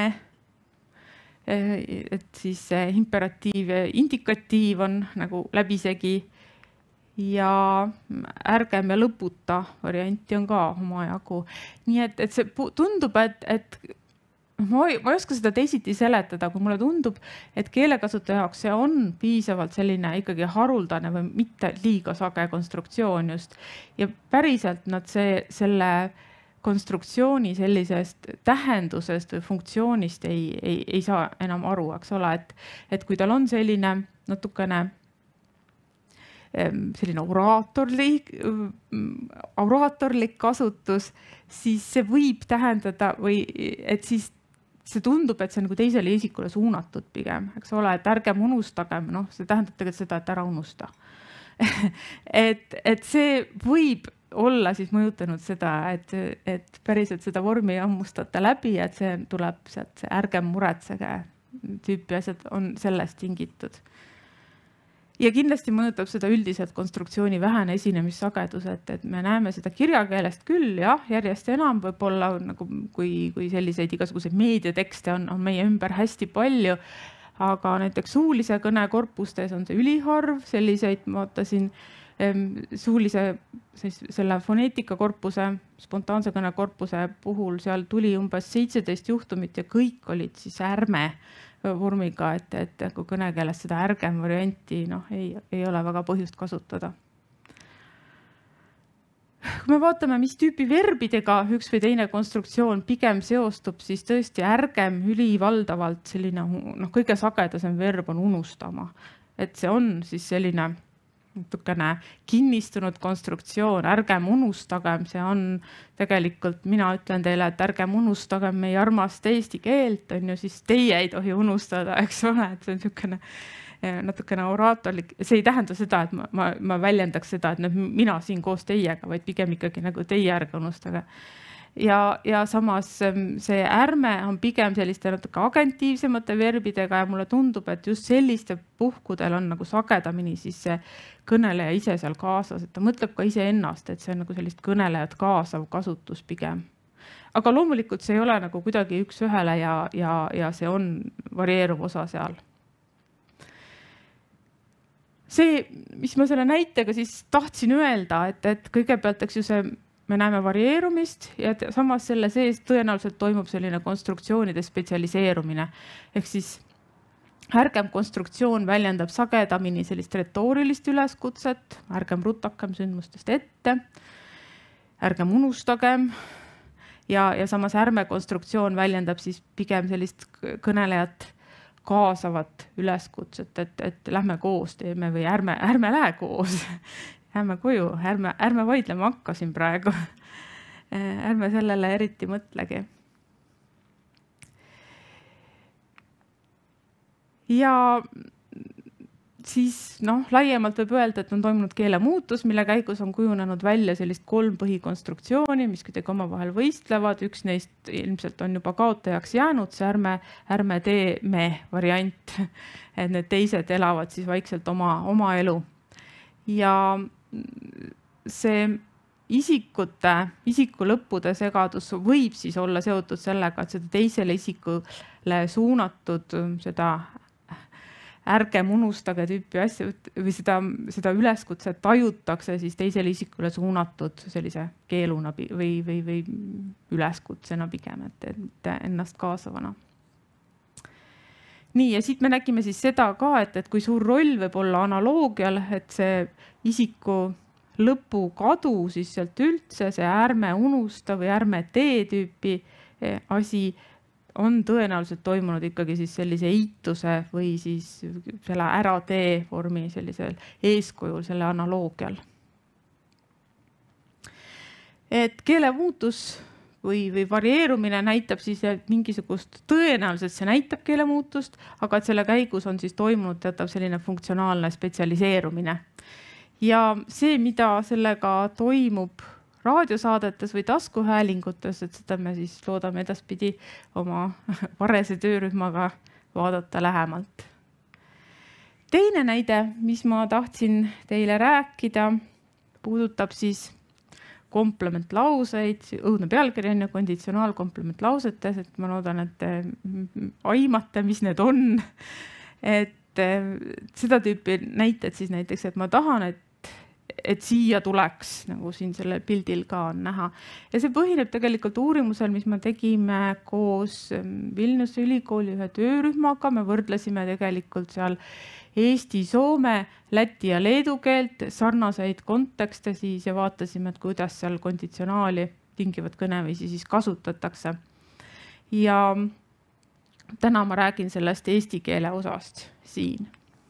et siis imperatiiv ja indikatiiv on nagu läbisegi ja ärgem ja lõputa varianti on ka omajagu. Nii et, et see tundub, et, et Ma ei, ma ei oska seda teisiti seletada, kui mulle tundub, et keelekasutaja jaoks see on piisavalt selline ikkagi haruldane või mitte liiga sage konstruktsioon just. Ja päriselt nad see, selle konstruktsiooni sellisest tähendusest või funktsioonist ei, ei, ei saa enam aru, eks ole, et, et kui tal on selline natukene selline oraatorlik, oraatorlik kasutus, siis see võib tähendada või et siis see tundub, et see on nagu teisele isikule suunatud pigem, eks ole, et ärgem unustagem, noh, see tähendab tegelikult seda, et ära unusta. et, et see võib olla siis mõjutanud seda, et, et päriselt seda vormi hammustada läbi, et see tuleb sealt, see ärgem muretsege tüüpi asjad on sellest tingitud. Ja kindlasti mõjutab seda üldiselt konstruktsiooni vähene esinemissagedus, et, et me näeme seda kirjakeelest küll, jah, järjest enam võib-olla, nagu, kui, kui selliseid igasuguseid meediatekste on, on meie ümber hästi palju, aga näiteks suulise kõne korpustes on see üliharv, selliseid ma vaatasin suulise siis selle foneetikakorpuse, spontaanse kõne korpuse puhul, seal tuli umbes seitseteist juhtumit ja kõik olid siis ärme vormiga, et, et kui kõnekeeles seda ärgem varianti no, ei, ei ole väga põhjust kasutada. Kui me vaatame, mis tüüpi verbidega üks või teine konstruktsioon pigem seostub, siis tõesti ärgem ülivaldavalt selline, noh, kõige sagedasem verb on unustama. Et see on siis selline natukene kinnistunud konstruktsioon, ärgem unustagem, see on tegelikult, mina ütlen teile, et ärgem unustagem meie armast eesti keelt, on ju, siis teie ei tohi unustada, eks ole, et see on niisugune natukene oraatorlik, see ei tähenda seda, et ma, ma, ma väljendaks seda, et mina siin koos teiega, vaid pigem ikkagi nagu teie ärge unustage. Ja, ja samas see ärme on pigem selliste natuke agentiivsemate verbidega ja mulle tundub, et just selliste puhkudel on nagu sagedamini siis see kõneleja ise seal kaasas, et ta mõtleb ka ise ennast, et see on nagu sellist kõnelejat kaasav kasutus pigem. Aga loomulikult see ei ole nagu kuidagi üks ühele ja, ja, ja see on varieeruv osa seal. See, mis ma selle näitega siis tahtsin öelda, et, et kõigepealt, eks ju see me näeme varieerumist ja samas selle sees tõenäoliselt toimub selline konstruktsioonide spetsialiseerumine. Ehk siis ärgem konstruktsioon väljendab sagedamini sellist retoorilist üleskutset, ärgem rutakem sündmustest ette, ärgem unustagem ja, ja samas ärme konstruktsioon väljendab siis pigem sellist kõnelejat kaasavat üleskutset, et, et lähme koos teeme või ärme, ärme lähe koos. Ärme koju, ärme, ärme vaidlema hakkasin praegu. Ärme sellele eriti mõtlegi. Ja siis noh, laiemalt võib öelda, et on toimunud keelemuutus, mille käigus on kujunenud välja sellist kolm põhikonstruktsiooni, mis kuidagi omavahel võistlevad. Üks neist ilmselt on juba kaotajaks jäänud, see ärme, ärme tee me variant, et need teised elavad siis vaikselt oma, oma elu. Ja see isikute, isiku lõppude segadus võib siis olla seotud sellega, et seda teisele isikule suunatud seda ärgem unustage tüüpi asja või seda, seda üleskutset tajutakse siis teisele isikule suunatud sellise keeluna või, või, või üleskutsena pigem, et, et ennast kaasavana. Nii, ja siit me nägime siis seda ka, et, et kui suur roll võib olla analoogial, et see isiku lõpu kadu siis sealt üldse, see ärme unusta või ärme tee tüüpi asi on tõenäoliselt toimunud ikkagi siis sellise eituse või siis selle ära tee vormi sellisel eeskujul, selle analoogial. Et keelemuutus või, või varieerumine näitab siis mingisugust, tõenäoliselt see näitab keelemuutust, aga et selle käigus on siis toimunud teatav selline funktsionaalne spetsialiseerumine. Ja see, mida sellega toimub raadiosaadetes või taskuhäälingutes, et seda me siis loodame edaspidi oma varese töörühmaga vaadata lähemalt. Teine näide, mis ma tahtsin teile rääkida, puudutab siis komplementlauseid, õudne pealkiri on ja konditsionaalkomplementlausetes, et ma loodan, et te aimate, mis need on. Et seda tüüpi näited siis näiteks, et ma tahan, et et siia tuleks, nagu siin sellel pildil ka on näha. Ja see põhineb tegelikult uurimusel, mis me tegime koos Vilniuse ülikooli ühe töörühmaga. Me võrdlesime tegelikult seal Eesti, Soome, Läti ja Leedu keelt, sarnaseid kontekste siis ja vaatasime, et kuidas seal konditsionaali tingivat kõneviisi siis kasutatakse. Ja täna ma räägin sellest eesti keele osast siin.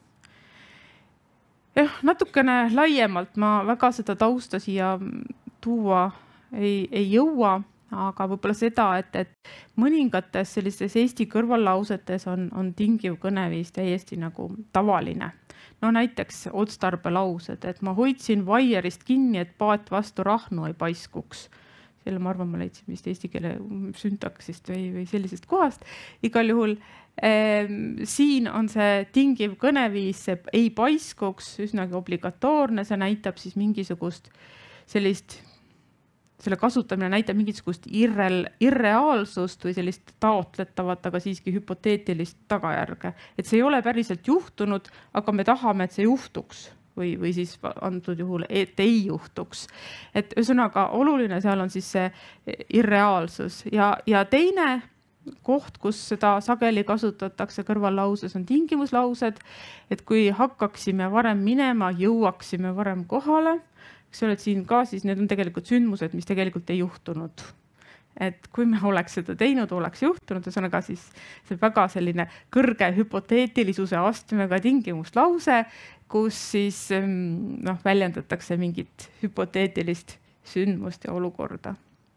Eh, natukene laiemalt ma väga seda tausta siia tuua ei, ei jõua, aga võib-olla seda, et, et mõningates sellistes eesti kõrvallausetes on, on tingiv kõneviis täiesti nagu tavaline. No näiteks otstarbelaused, et ma hoidsin vaierist kinni, et paat vastu rahnu ei paiskuks. Selle ma arvan, ma leidsin vist eesti keele syntaksist või, või sellisest kohast. Igal juhul eh, siin on see tingiv kõneviis, see ei paiskuks, üsnagi obligatoorne, see näitab siis mingisugust sellist, selle kasutamine näitab mingisugust irrel, irreaalsust või sellist taotletavat, aga siiski hüpoteetilist tagajärge. Et see ei ole päriselt juhtunud, aga me tahame, et see juhtuks. Või, või siis antud juhul, et ei juhtuks. Et ühesõnaga oluline seal on siis see irreaalsus. Ja, ja teine koht, kus seda sageli kasutatakse kõrvallauses, on tingimuslaused, et kui hakkaksime varem minema, jõuaksime varem kohale. Eks ole, et siin ka siis need on tegelikult sündmused, mis tegelikult ei juhtunud. Et kui me oleks seda teinud, oleks juhtunud, ühesõnaga siis see väga selline kõrge hüpoteetilisuse astmega tingimuslause, kus siis noh, väljendatakse mingit hüpoteetilist sündmust ja olukorda.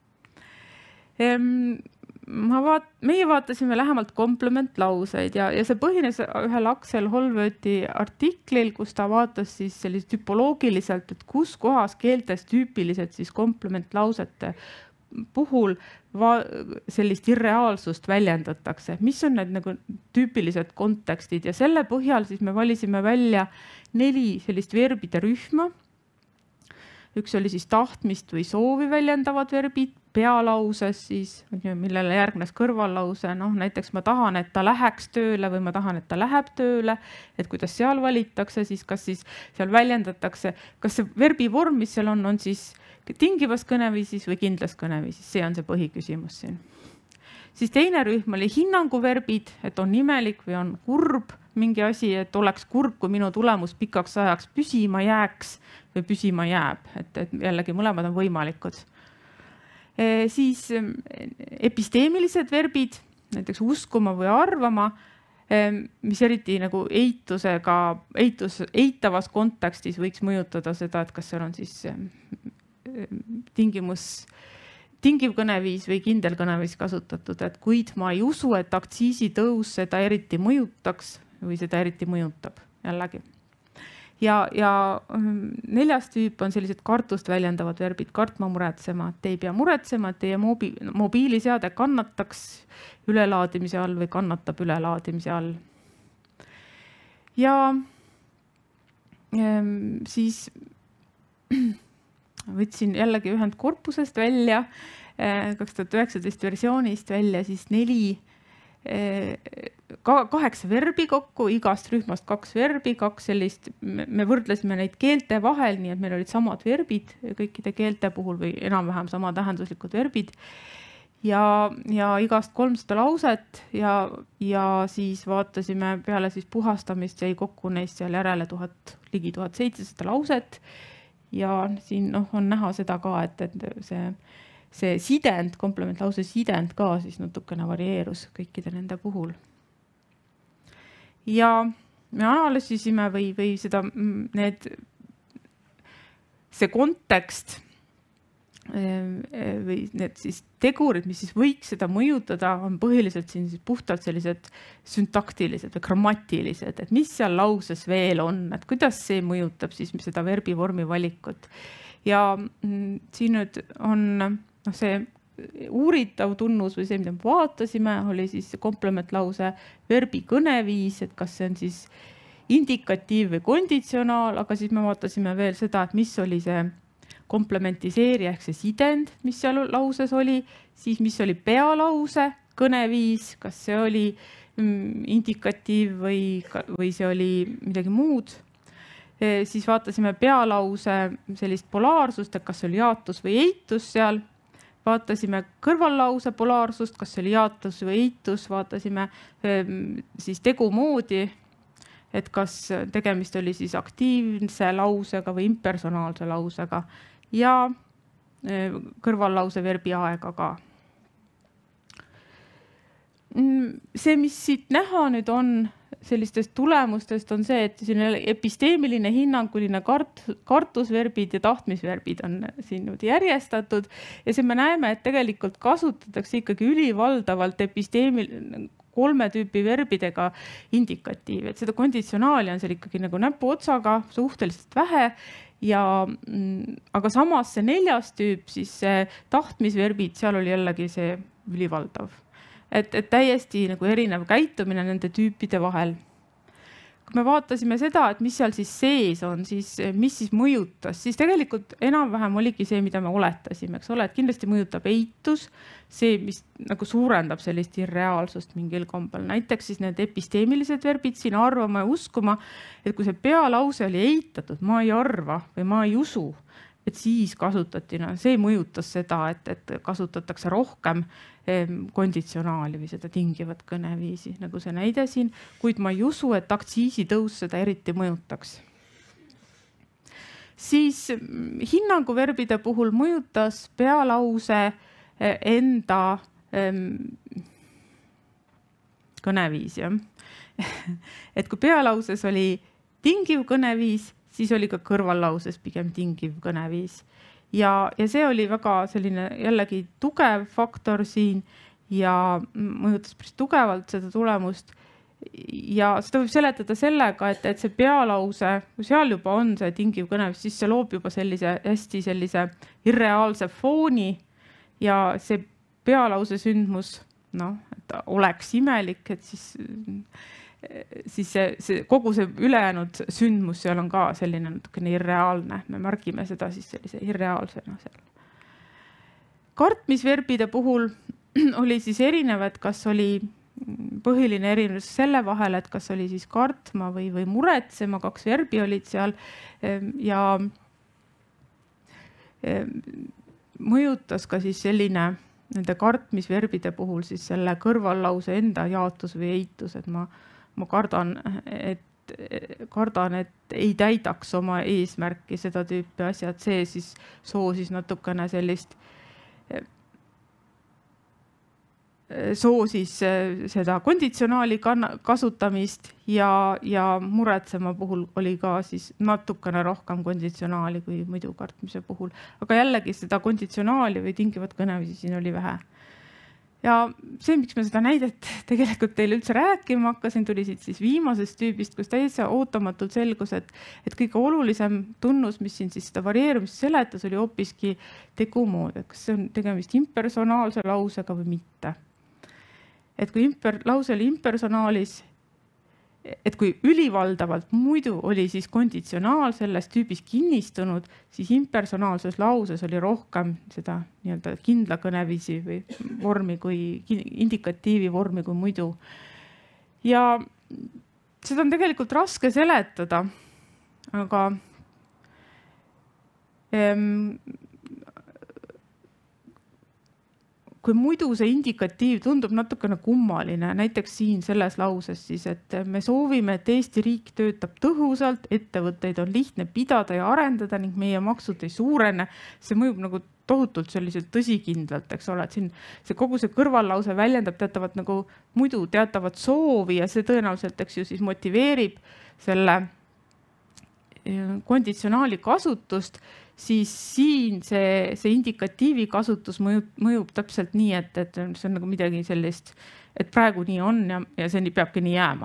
Ma vaat, meie vaatasime lähemalt komplementlauseid ja, ja see põhines ühel Aksel Holvöti artiklil, kus ta vaatas siis sellist tüpoloogiliselt, et kus kohas keeltes tüüpiliselt siis komplementlausete puhul sellist irreaalsust väljendatakse, mis on need nagu tüüpilised kontekstid ja selle põhjal siis me valisime välja neli sellist verbide rühma. Üks oli siis tahtmist või soovi väljendavad verbid, pealauses siis, millele järgnes kõrvallause, noh näiteks ma tahan, et ta läheks tööle või ma tahan, et ta läheb tööle, et kuidas seal valitakse, siis kas siis seal väljendatakse, kas see verbi vorm, mis seal on, on siis tingivas kõneviisis või kindlas kõneviisis, see on see põhiküsimus siin. Siis teine rühm oli hinnanguverbid, et on imelik või on kurb mingi asi, et oleks kurb, kui minu tulemus pikaks ajaks püsima jääks või püsima jääb, et, et jällegi mõlemad on võimalikud. E, siis episteemilised verbid, näiteks uskuma või arvama, e, mis eriti nagu eitusega, eitus, eitavas kontekstis võiks mõjutada seda, et kas seal on siis tingimus, tingiv kõneviis või kindel kõneviis kasutatud, et kuid ma ei usu, et aktsiisi tõus seda eriti mõjutaks või seda eriti mõjutab jällegi. Ja, ja neljas tüüp on sellised kartust väljendavad verbid, kartma, muretsema. Te ei pea muretsema, et teie mobi mobiiliseade kannataks ülelaadimise all või kannatab ülelaadimise all. Ja siis võtsin jällegi ühendkorpusest välja, kaks tuhat üheksateist versioonist välja siis neli kaheksa verbi kokku, igast rühmast kaks verbi, kaks sellist, me võrdlesime neid keelte vahel, nii et meil olid samad verbid kõikide keelte puhul või enam-vähem sama tähenduslikud verbid. Ja, ja igast kolmsada lauset ja, ja siis vaatasime peale siis puhastamist jäi kokku neist seal järele tuhat, ligi tuhat seitsesada lauset. Ja siin no, on näha seda ka, et, et see see sidend, komplementlause sidend ka siis natukene varieerus kõikide nende puhul. Ja me analüüsisime või, või seda, need, see kontekst või need siis tegurid, mis siis võiks seda mõjutada, on põhiliselt siin siis puhtalt sellised süntaktilised või grammatilised, et mis seal lauses veel on, et kuidas see mõjutab siis seda verbi vormi valikut. Ja siin nüüd on no see uuritav tunnus või see, mida me vaatasime, oli siis komplementlause verbi kõneviis, et kas see on siis indikatiiv või konditsionaal, aga siis me vaatasime veel seda, et mis oli see komplementiseerija ehk see sidend, mis seal lauses oli, siis mis oli pealause kõneviis, kas see oli indikatiiv või, või see oli midagi muud. Siis vaatasime pealause sellist polaarsust, et kas see oli jaatus või eitus seal. Vaatasime kõrvallause polaarsust, kas see oli jaatus või eitus, vaatasime siis tegumoodi, et kas tegemist oli siis aktiivse lausega või impersonaalse lausega ja kõrvallause verbi aega ka. See, mis siit näha nüüd on sellistest tulemustest, on see, et episteemiline, hinnanguline kart, kartusverbid ja tahtmisverbid on siin järjestatud ja see me näeme, et tegelikult kasutatakse ikkagi ülivaldavalt episteemiline kolme tüüpi verbidega indikatiiv, et seda konditsionaali on seal ikkagi nagu näpu otsaga suhteliselt vähe ja aga samas see neljas tüüp, siis see tahtmisverbid, seal oli jällegi see ülivaldav. Et, et täiesti nagu erinev käitumine nende tüüpide vahel. Kui me vaatasime seda, et mis seal siis sees on, siis mis siis mõjutas, siis tegelikult enam-vähem oligi see, mida me oletasime, eks ole, et kindlasti mõjutab eitus, see, mis nagu suurendab sellist irreaalsust mingil kombel. Näiteks siis need episteemilised verbid siin arvama ja uskuma, et kui see pealause oli eitatud, ma ei arva või ma ei usu, et siis kasutati, no see mõjutas seda, et, et kasutatakse rohkem konditsionaali või seda tingivat kõneviisi, nagu see näide siin, kuid ma ei usu, et aktsiisitõus seda eriti mõjutaks. Siis hinnanguverbide puhul mõjutas pealause enda kõneviis. Ja? Et kui pealauses oli tingiv kõneviis, siis oli ka kõrvallauses pigem tingiv kõneviis. Ja, ja see oli väga selline jällegi tugev faktor siin ja mõjutas päris tugevalt seda tulemust. Ja seda võib seletada sellega, et, et see pealause, kui seal juba on see tingiv kõneviis, siis see loob juba sellise hästi sellise irreaalse fooni ja see pealause sündmus, noh, et oleks imelik, et siis siis see, see, kogu see ülejäänud sündmus seal on ka selline natukene irreaalne. Me märgime seda siis sellise irreaalsena seal. Kartmisverbide puhul oli siis erinev, et kas oli põhiline erinevus selle vahel, et kas oli siis kartma või, või muretsema, kaks verbi olid seal ja mõjutas ka siis selline nende kartmisverbide puhul siis selle kõrvallause enda jaatus või eitus, et ma Ma kardan et, kardan, et ei täidaks oma eesmärki seda tüüpi asjad, see siis soosis natukene sellist, soosis seda konditsionaali kasutamist ja, ja muretsema puhul oli ka siis natukene rohkem konditsionaali kui muidu kartmise puhul. Aga jällegi seda konditsionaali või tingivat kõneviisi siin oli vähe. Ja see, miks me seda näidet tegelikult teile üldse rääkima hakkasin, tuli siit siis viimasest tüübist, kus täitsa ootamatult selgus, et, et kõige olulisem tunnus, mis siin siis seda varieerumist seletas, oli hoopiski tegumood, et kas see on tegemist impersonaalse lausega või mitte. Et kui imper, lause oli impersonaalis, et kui ülivaldavalt muidu oli siis konditsionaal selles tüübis kinnistunud, siis impersonaalses lauses oli rohkem seda nii-öelda kindla kõneviisi või vormi kui indikatiivi vormi kui muidu. Ja seda on tegelikult raske seletada, aga ähm, kui muidu see indikatiiv tundub natukene kummaline, näiteks siin selles lauses siis, et me soovime, et Eesti riik töötab tõhusalt, ettevõtteid on lihtne pidada ja arendada ning meie maksud ei suurene. See mõjub nagu tohutult selliselt tõsikindlalt, eks ole, et siin see kogu see kõrvallause väljendab teatavat nagu muidu teatavat soovi ja see tõenäoliselt, eks ju, siis motiveerib selle konditsionaali kasutust, siis siin see, see indikatiivi kasutus mõjub, mõjub täpselt nii, et, et see on nagu midagi sellist, et praegu nii on ja, ja see peabki nii jääma.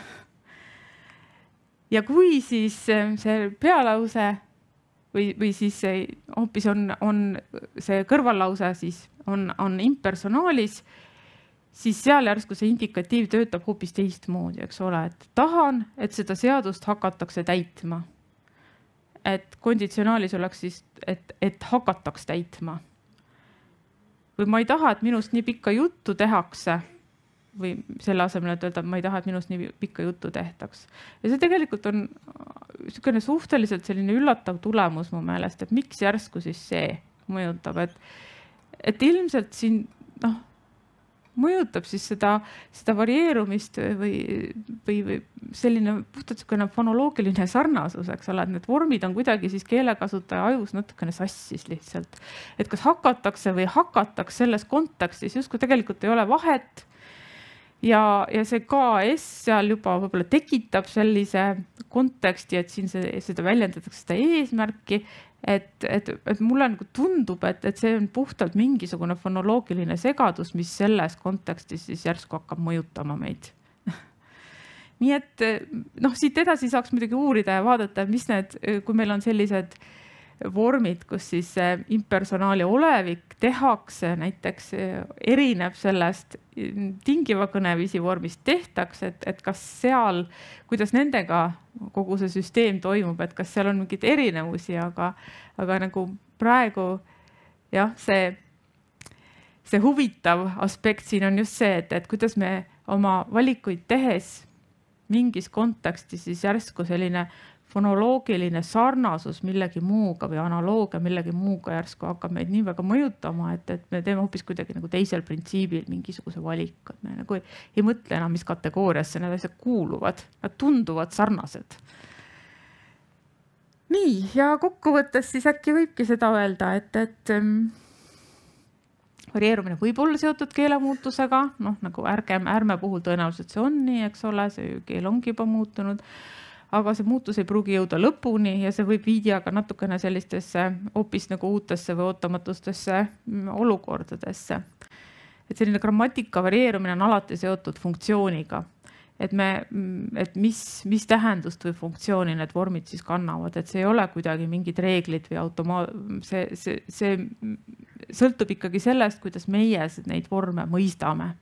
Ja kui siis see pealause või, või siis see, hoopis on, on see kõrvallause siis on, on impersonaalis, siis seal järsku see indikatiiv töötab hoopis teistmoodi, eks ole, et tahan, et seda seadust hakatakse täitma. Et konditsionaalis oleks siis, et, et hakataks täitma. Või ma ei taha, et minust nii pikka juttu tehakse, või selle asemel, et öelda, et ma ei taha, et minust nii pikka juttu tehtaks. Ja see tegelikult on niisugune suhteliselt selline üllatav tulemus mu meelest, et miks järsku siis see mõjutab, et, et ilmselt siin, noh, mõjutab siis seda, seda varieerumist või, või, või selline puhtalt niisugune fonoloogiline sarnasus, eks ole, et need vormid on kuidagi siis keelekasutaja ajus natukene sassis lihtsalt. Et kas hakatakse või hakatakse selles kontekstis, justkui tegelikult ei ole vahet ja, ja see K S seal juba võib-olla tekitab sellise konteksti, et siin see, seda väljendatakse seda eesmärki, Et, et, et mulle nagu tundub, et, et see on puhtalt mingisugune fonoloogiline segadus, mis selles kontekstis siis järsku hakkab mõjutama meid. Nii et noh, siit edasi saaks muidugi uurida ja vaadata, mis need, kui meil on sellised vormid, kus siis impersonaali olevik tehakse, näiteks erineb sellest tingiva kõneviisi vormist tehtaks, et, et kas seal, kuidas nendega kogu see süsteem toimub, et kas seal on mingid erinevusi, aga, aga nagu praegu jah, see, see huvitav aspekt siin on just see, et, et kuidas me oma valikuid tehes mingis kontekstis siis järsku selline fonoloogiline sarnasus millegi muuga või analoogia millegi muuga järsku hakkab meid nii väga mõjutama, et, et me teeme hoopis kuidagi nagu teisel printsiibil mingisuguse valiku. Me nagu ei, ei mõtle enam, mis kategooriasse need asjad kuuluvad. Nad tunduvad sarnased. Nii, ja kokkuvõttes siis äkki võibki seda öelda, et, et um, varieerumine võib olla seotud keelemuutusega, noh, nagu ärgem, ärme puhul tõenäoliselt see on nii, eks ole, see keel ongi juba muutunud. Aga see muutus ei pruugi jõuda lõpuni ja see võib viidi aga natukene sellistesse hoopis nagu uutesse või ootamatustesse olukordadesse. Et selline grammatika varieerumine on alati seotud funktsiooniga. Et, me, et mis, mis tähendust või funktsiooni need vormid siis kannavad. Et see ei ole kuidagi mingid reeglid või automaat, see, see, see sõltub ikkagi sellest, kuidas meie neid vorme mõistame.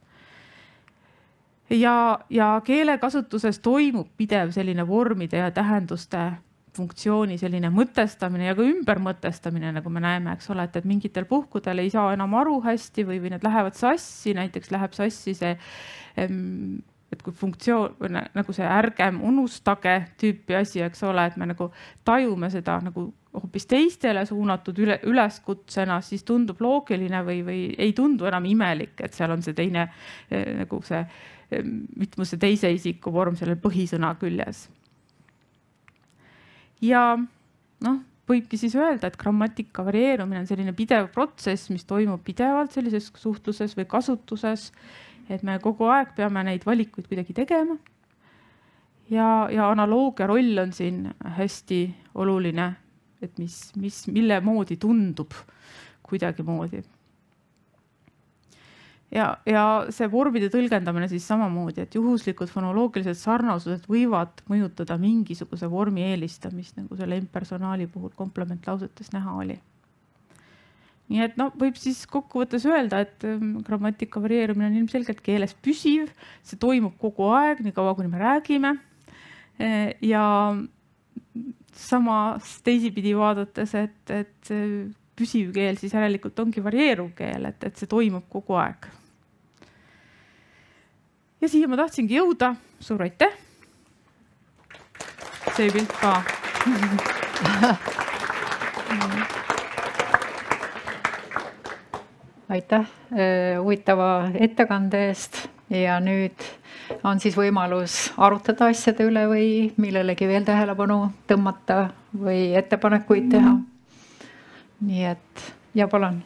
Ja, ja keelekasutuses toimub pidev selline vormide ja tähenduste funktsiooni selline mõtestamine ja ka ümbermõtestamine, nagu me näeme, eks ole, et, et mingitel puhkudel ei saa enam aru hästi või, või need lähevad sassi, näiteks läheb sassi see, et kui funktsioon, nagu see ärgem unustage tüüpi asi, eks ole, et me nagu tajume seda nagu hoopis teistele suunatud üle, üleskutsena, siis tundub loogiline või, või ei tundu enam imelik, et seal on see teine nagu see mitmuse teise isiku vorm sellel põhisõna küljes. Ja noh, võibki siis öelda, et grammatika varieerumine on selline pidev protsess, mis toimub pidevalt sellises suhtluses või kasutuses, et me kogu aeg peame neid valikuid kuidagi tegema. Ja, ja analoogia roll on siin hästi oluline, et mis, mis, mille moodi tundub kuidagi moodi. Ja, ja see vormide tõlgendamine siis samamoodi, et juhuslikud fonoloogilised sarnasused võivad mõjutada mingisuguse vormi eelistamist, nagu selle impersonaali puhul komplementlausetes näha oli. Nii et no, võib siis kokkuvõttes öelda, et grammatika varieerumine on ilmselgelt keeles püsiv, see toimub kogu aeg, nii kaua kuni me räägime. Ja samas teisipidi vaadates, et, et püsiv keel siis järelikult ongi varieeruv keel, et, et see toimub kogu aeg. Ja siia ma tahtsingi jõuda. Suur aitäh! See pilt ka.
Aitäh huvitava ettekande eest ja nüüd on siis võimalus arutada asjade üle või millelegi veel tähelepanu tõmmata või ettepanekuid teha. Nii et, ja palun.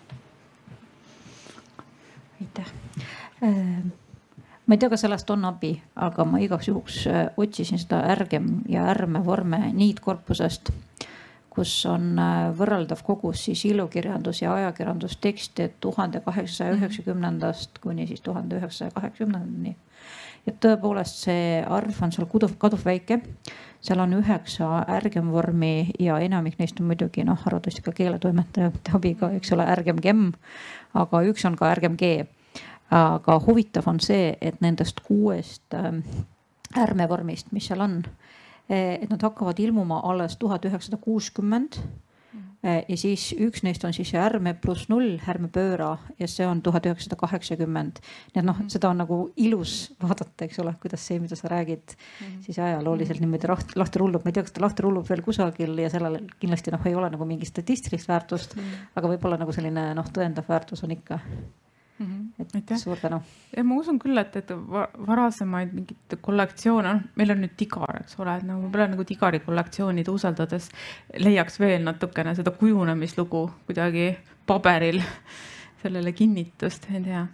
Aitäh. Ma ei tea, kas sellest on abi, aga ma igaks juhuks otsisin seda ärgem ja ärme vorme niitkorpusest, kus on võrreldav kogus siis ilukirjandus ja ajakirjandustekste tuhande kaheksasaja üheksakümnendast kuni siis tuhande üheksasaja kaheksakümnendani. Ja tõepoolest see arv on seal kaduv, kaduv väike. Seal on üheksa ärgem vormi ja enamik neist on muidugi noh, arvatavasti ka keeletoimetajate abiga, eks ole, ärgem gem, aga üks on ka ärgem G. Aga huvitav on see, et nendest kuuest ärmevormist, mis seal on, et nad hakkavad ilmuma alles tuhat üheksasada kuuskümmend ja siis üks neist on siis ärme pluss null, ärme pööra ja see on tuhat üheksasada kaheksakümmend. Nii et noh, seda on nagu ilus vaadata, eks ole, kuidas see, mida sa räägid, siis ajalooliselt niimoodi lahti rullub. Ma ei tea, kas ta lahti rullub veel kusagil ja sellel kindlasti noh, ei ole nagu mingi statistilist väärtust, aga võib-olla nagu selline noh, tõendav väärtus on ikka. Et Aitäh. Suur tänu.
Ja ma usun küll, et, et varasemaid mingit kollektsioone, meil on nüüd Tigar, eks ole, et nagu peale nagu Tigari kollektsioonid usaldades leiaks veel natukene seda kujunemislugu kuidagi paberil sellele kinnitust, ei tea.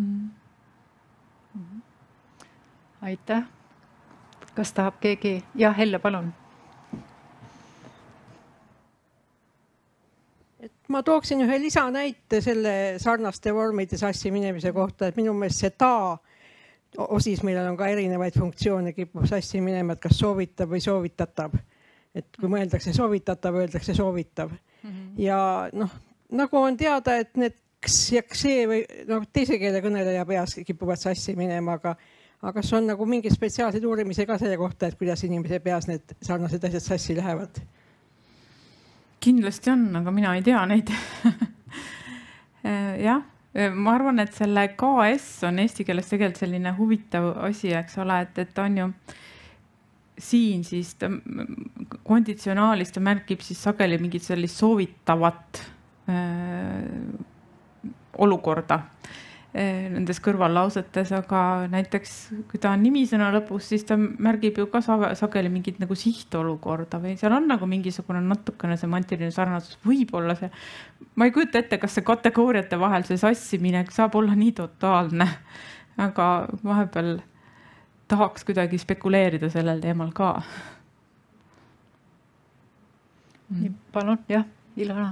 Mm. Aitäh. Kas tahab keegi? Ja, Helle, palun.
Ma tooksin ühe lisanäite selle sarnaste vormide sassi minemise kohta, et minu meelest see ta osis, millel on ka erinevaid funktsioone, kipub sassi minema, et kas soovitav või soovitatav. Et kui mõeldakse soovitatav, öeldakse soovitav. Mm-hmm. Ja noh, nagu on teada, et need ks ja ksee või noh, teise keele kõneleja peas kipuvad sassi minema, aga, aga kas on nagu mingi spetsiaalseid uurimise ka selle kohta, et kuidas inimese peas need sarnased asjad sassi lähevad?
Kindlasti on, aga mina ei tea neid. Jah, ma arvan, et selle K S on eesti keeles tegelikult selline huvitav asi, eks ole, et, et on ju siin siis ta, konditsionaalis ta märgib siis sageli mingit sellist soovitavat äh, olukorda äh, nendes kõrvallausetes, aga näiteks kui ta on nimisõna lõpus, siis ta märgib ju ka sageli mingit nagu sihtolukorda või seal on nagu mingisugune natukene semantiline sarnasus. Võib-olla see, ma ei kujuta ette, kas see kategooriate vahel see sassiminek saab olla nii totaalne, aga vahepeal tahaks kuidagi spekuleerida sellel teemal ka.
Mm. Palun, jah, Ilona.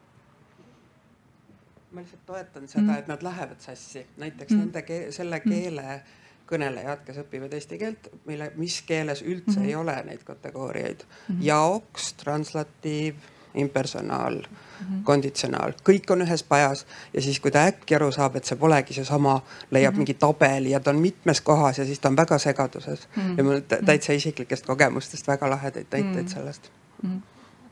Ma lihtsalt toetan seda, mm. et nad lähevad sassi. Näiteks mm. nende ke selle keele kõnelejad, kes õpivad eesti keelt, mille, mis keeles üldse mm. ei ole neid kategooriaid. Mm. Jaoks, translatiiv, impersonaal, mm-hmm. konditsionaal, kõik on ühes pajas ja siis kui ta äkki aru saab, et see polegi see sama, leiab mm-hmm. mingi tabeli ja ta on mitmes kohas ja siis ta on väga segaduses mm-hmm. ja mul täitsa isiklikest kogemustest väga lahedaid näiteid mm-hmm. sellest. Mm-hmm.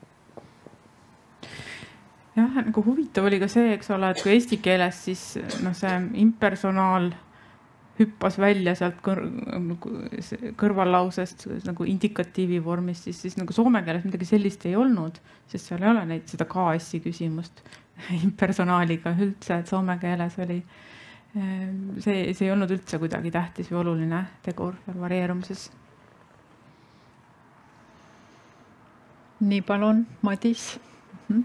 Jah, nagu huvitav oli ka see, eks ole, et kui eesti keeles siis no, see impersonaal hüppas välja sealt kõr kõrvallausest nagu indikatiivi vormis, siis, siis nagu soome keeles midagi sellist ei olnud, sest seal ei ole neid seda K S-i küsimust impersonaaliga üldse, et soome keeles oli see, see ei olnud üldse kuidagi tähtis või oluline tegur varieerumises.
Nii, palun, Madis. Mhm.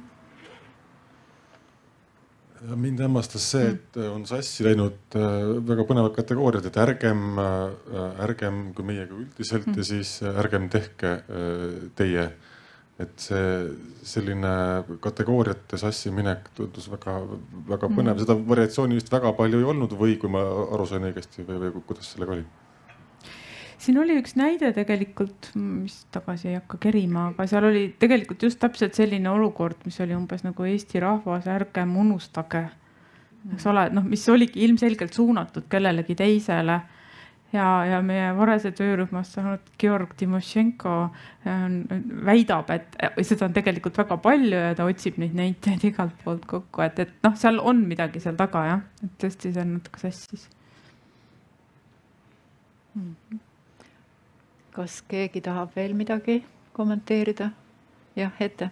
Mind hämmastas see, et on sassi läinud väga põnevad kategooriad, et ärgem, ärgem kui meiega üldiselt ja siis ärgem tehke teie. et see selline kategooriate sassi minek tundus väga, väga põnev. Seda variatsiooni vist väga palju ei olnud või kui ma aru sain õigesti või, või kuidas sellega oli?
Siin oli üks näide tegelikult, mis tagasi ei hakka kerima, aga seal oli tegelikult just täpselt selline olukord, mis oli umbes nagu Eesti rahvas, ärgem unustage. Eks ole, noh, mis oligi ilmselgelt suunatud kellelegi teisele. Ja, ja meie varese töörühmast saanud Georg Timošenko väidab, et seda on tegelikult väga palju ja ta otsib neid näiteid igalt poolt kokku, et, et noh, seal on midagi seal taga, jah, et tõesti see on natuke sassis.
Kas keegi tahab veel midagi kommenteerida? Jah, ette.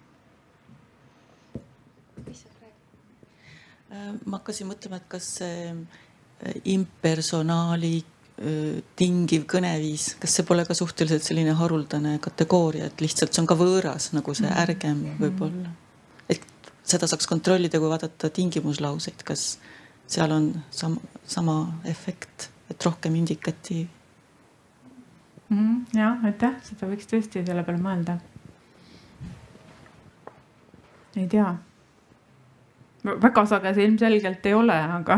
Ma hakkasin mõtlema, et kas see impersonaali tingiv kõneviis, kas see pole ka suhteliselt selline haruldane kategooria, et lihtsalt see on ka võõras, nagu see ärgem võib-olla. Et seda saaks kontrollida, kui vaadata tingimuslauseid, kas seal on sama, sama efekt, et rohkem indikatiiv.
Mm, jah, aitäh, seda võiks tõesti selle peale mõelda. Ei tea. Väga sage see ilmselgelt ei ole, aga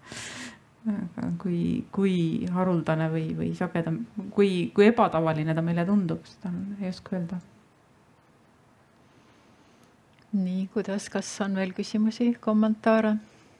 kui, kui haruldane või, või sageda, kui, kui ebatavaline ta meile tundub, seda ei oska öelda.
Nii, kuidas, kas on veel küsimusi, kommentaare?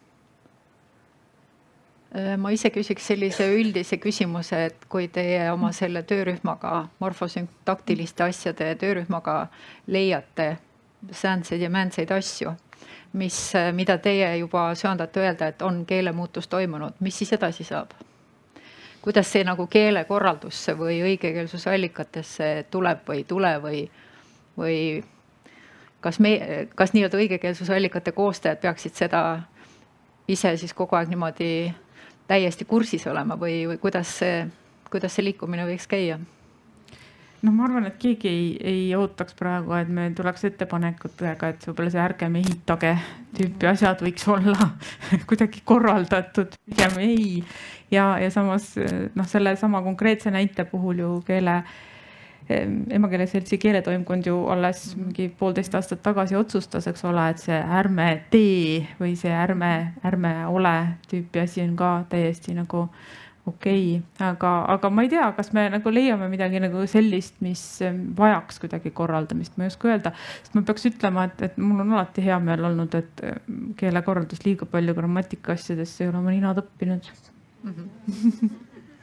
Ma ise küsiks sellise üldise küsimuse, et kui teie oma selle töörühmaga, morfosünktaktiliste asjade töörühmaga leiate säänseid ja määnseid asju, mis, mida teie juba söandate öelda, et on keelemuutus toimunud, mis siis edasi saab? Kuidas see nagu keelekorraldusse või õigekeelsuse allikatesse tuleb või tule või, või kas, me, kas nii-öelda õigekeelsuse allikate koostajad peaksid seda ise siis kogu aeg niimoodi täiesti kursis olema või, või kuidas, see, kuidas see liikumine võiks käia?
No ma arvan, et keegi ei, ei ootaks praegu, et me tuleks ettepanekutega, et võib-olla see ärgem ehitage tüüpi asjad võiks olla kuidagi korraldatud, pigem ei. Ja, ja samas noh, selle sama konkreetse näite puhul ju keele, emakeele seltsi keeletoimkond ju alles mingi poolteist aastat tagasi otsustas, eks ole, et see ärme tee või see ärme, ärme ole tüüpi asi on ka täiesti nagu okei, okay. aga, aga ma ei tea, kas me nagu leiame midagi nagu sellist, mis vajaks kuidagi korraldamist, ma ei oska öelda, sest ma peaks ütlema, et, et mul on alati hea meel olnud, et keelekorraldus liiga palju grammatika asjadesse ei ole ma ninad õppinud. Mm-hmm.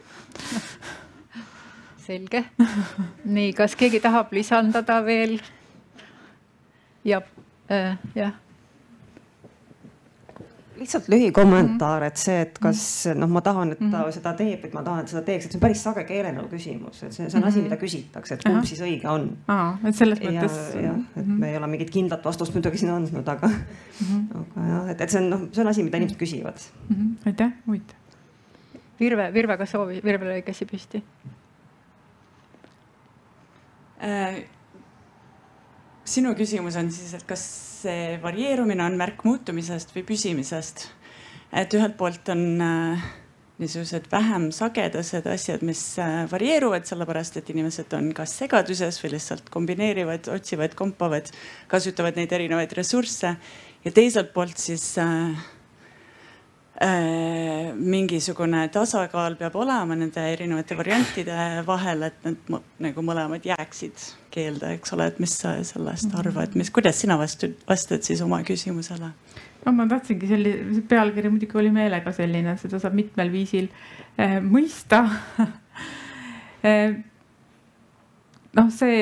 Selge. Nii, kas keegi tahab lisandada veel? Ja, äh, jah.
Lihtsalt lühikommentaar, et see, et kas noh, ma tahan, et ta seda teeb, et ma tahan, et seda teeks, et see on päris sage keelenõu küsimus, et see, see on asi, mida küsitakse, et kumb siis õige on.
Aa, et selles mõttes.
Ja, ja, et me ei ole mingit kindlat vastust muidugi siin andnud, aga, aga jah, et, et see on, noh, see on asi, mida inimesed küsivad.
Aitäh, huvitav.
Virve, Virve, kas soovi, Virve lõi käsi püsti?
Äh, sinu küsimus on siis, et kas see varieerumine on märk muutumisest või püsimisest. Et ühelt poolt on äh, niisugused vähem sagedased asjad, mis äh, varieeruvad, sellepärast, et inimesed on kas segaduses või lihtsalt kombineerivad, otsivad, kompavad, kasutavad neid erinevaid ressursse. Ja teiselt poolt siis äh, äh, mingisugune tasakaal peab olema nende erinevate variantide vahel, et need nagu mõlemad jääksid keelde, eks ole, et mis sa sellest arvad, mis, kuidas sina vastu, vastad siis oma küsimusele?
No, ma tahtsingi selline, pealkiri muidugi oli meelega selline, seda saab mitmel viisil eh, mõista. eh, noh, see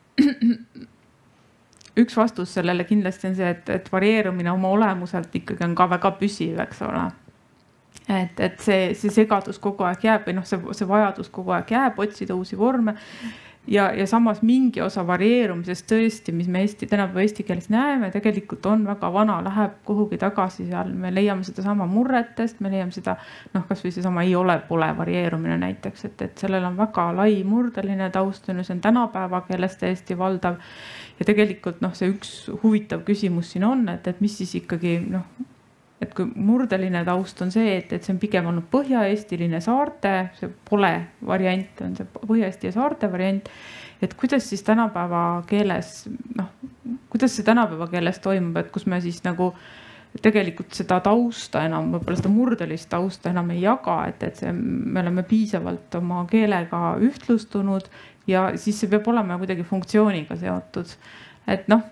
üks vastus sellele kindlasti on see, et, et varieerumine oma olemuselt ikkagi on ka väga püsiv, eks ole. Et, et see, see segadus kogu aeg jääb või noh, see, see vajadus kogu aeg jääb, otsida uusi vorme. Ja, ja samas mingi osa varieerumisest tõesti, mis me Eesti, tänapäeva eesti keeles näeme, tegelikult on väga vana, läheb kuhugi tagasi seal. Me leiame seda sama murretest, me leiame seda, noh, kas või see sama ei ole, pole varieerumine näiteks, et, et sellel on väga lai murdeline taustune, see on tänapäeva keeles täiesti valdav. Ja tegelikult noh, see üks huvitav küsimus siin on, et, et mis siis ikkagi noh, et kui murdeline taust on see, et, et see on pigem olnud põhja-eestiline saarte, see pole variant, on see põhja-Eesti ja saarte variant, et kuidas siis tänapäeva keeles, noh, kuidas see tänapäeva keeles toimub, et kus me siis nagu tegelikult seda tausta enam, võib-olla seda murdelist tausta enam ei jaga, et, et see, me oleme piisavalt oma keelega ühtlustunud ja siis see peab olema kuidagi funktsiooniga seotud. Et noh,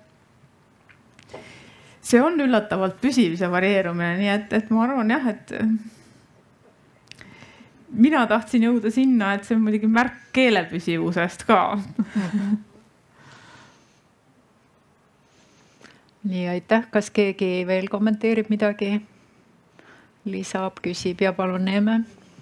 see on üllatavalt püsiv see varieerumine, nii et, et ma arvan jah, et mina tahtsin jõuda sinna, et see on muidugi märk keele püsivusest ka.
Nii, aitäh. Kas keegi veel kommenteerib midagi? Lisab, küsib ja palun Neeme.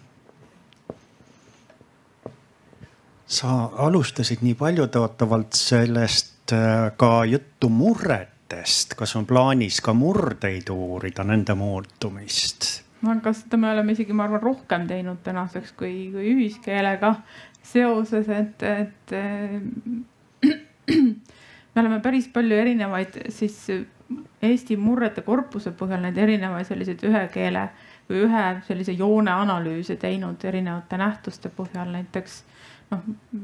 Sa alustasid nii paljutõotavalt sellest ka juttu murretest. Kas on plaanis ka murdeid uurida, nende muutumist?
Ma arvan, kas seda me oleme isegi, ma arvan, rohkem teinud tänaseks kui, kui ühiskeelega seoses, et, et me oleme päris palju erinevaid siis Eesti murrete korpuse põhjal neid erinevaid selliseid ühe keele või ühe sellise joone analüüse teinud erinevate nähtuste põhjal. Näiteks noh,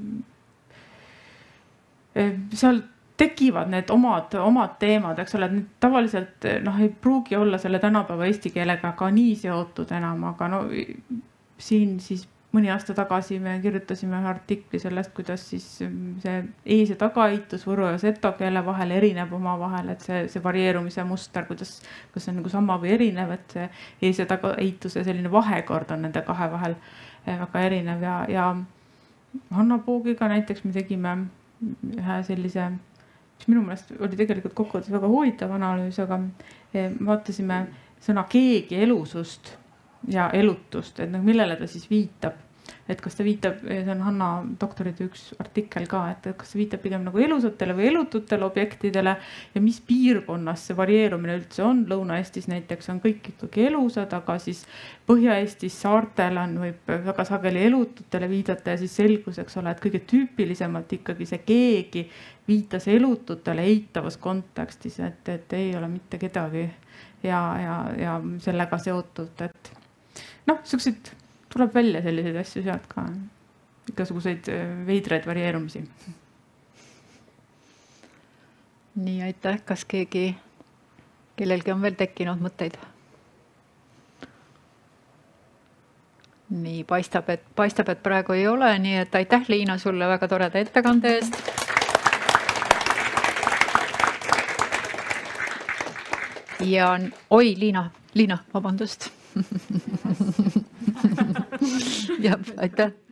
seal tekivad need omad, omad teemad, eks ole, et need tavaliselt noh, ei pruugi olla selle tänapäeva eesti keelega ka nii seotud enam, aga no siin siis mõni aasta tagasi me kirjutasime ühe artikli sellest, kuidas siis see ees- ja tagaeitus võru ja seto keele vahel erineb oma vahel, et see, see varieerumise muster, kuidas, kas on nagu sama või erinev, et see ees- ja tagaeituse selline vahekord on nende kahe vahel väga erinev ja, ja Hanna Poogiga näiteks me tegime ühe sellise, mis minu meelest oli tegelikult kokkuvõttes väga huvitav analüüs, aga vaatasime sõna keegi elusust ja elutust, et noh, millele ta siis viitab. Et kas ta viitab, see on Hanna doktorite üks artikkel ka, et kas ta viitab pigem nagu elusatele või elututele objektidele ja mis piirkonnas see varieerumine üldse on. Lõuna-Eestis näiteks on kõik ikkagi elusad, aga siis Põhja-Eestis saartel on, võib väga sageli elututele viidata ja siis selgus, eks ole, et kõige tüüpilisemalt ikkagi see keegi viitas elututele eitavas kontekstis, et, et ei ole mitte kedagi ja, ja, ja sellega seotud, et noh, selliseid tuleb välja selliseid asju sealt ka, igasuguseid veidraid varieerumisi.
Nii, aitäh. Kas keegi, kellelgi on veel tekkinud mõtteid? Nii, paistab, et, paistab, et praegu ei ole, nii et aitäh, Liina, sulle väga toreda ettekande eest. Ja oi, Liina, Liina, vabandust. Ja, aitäh.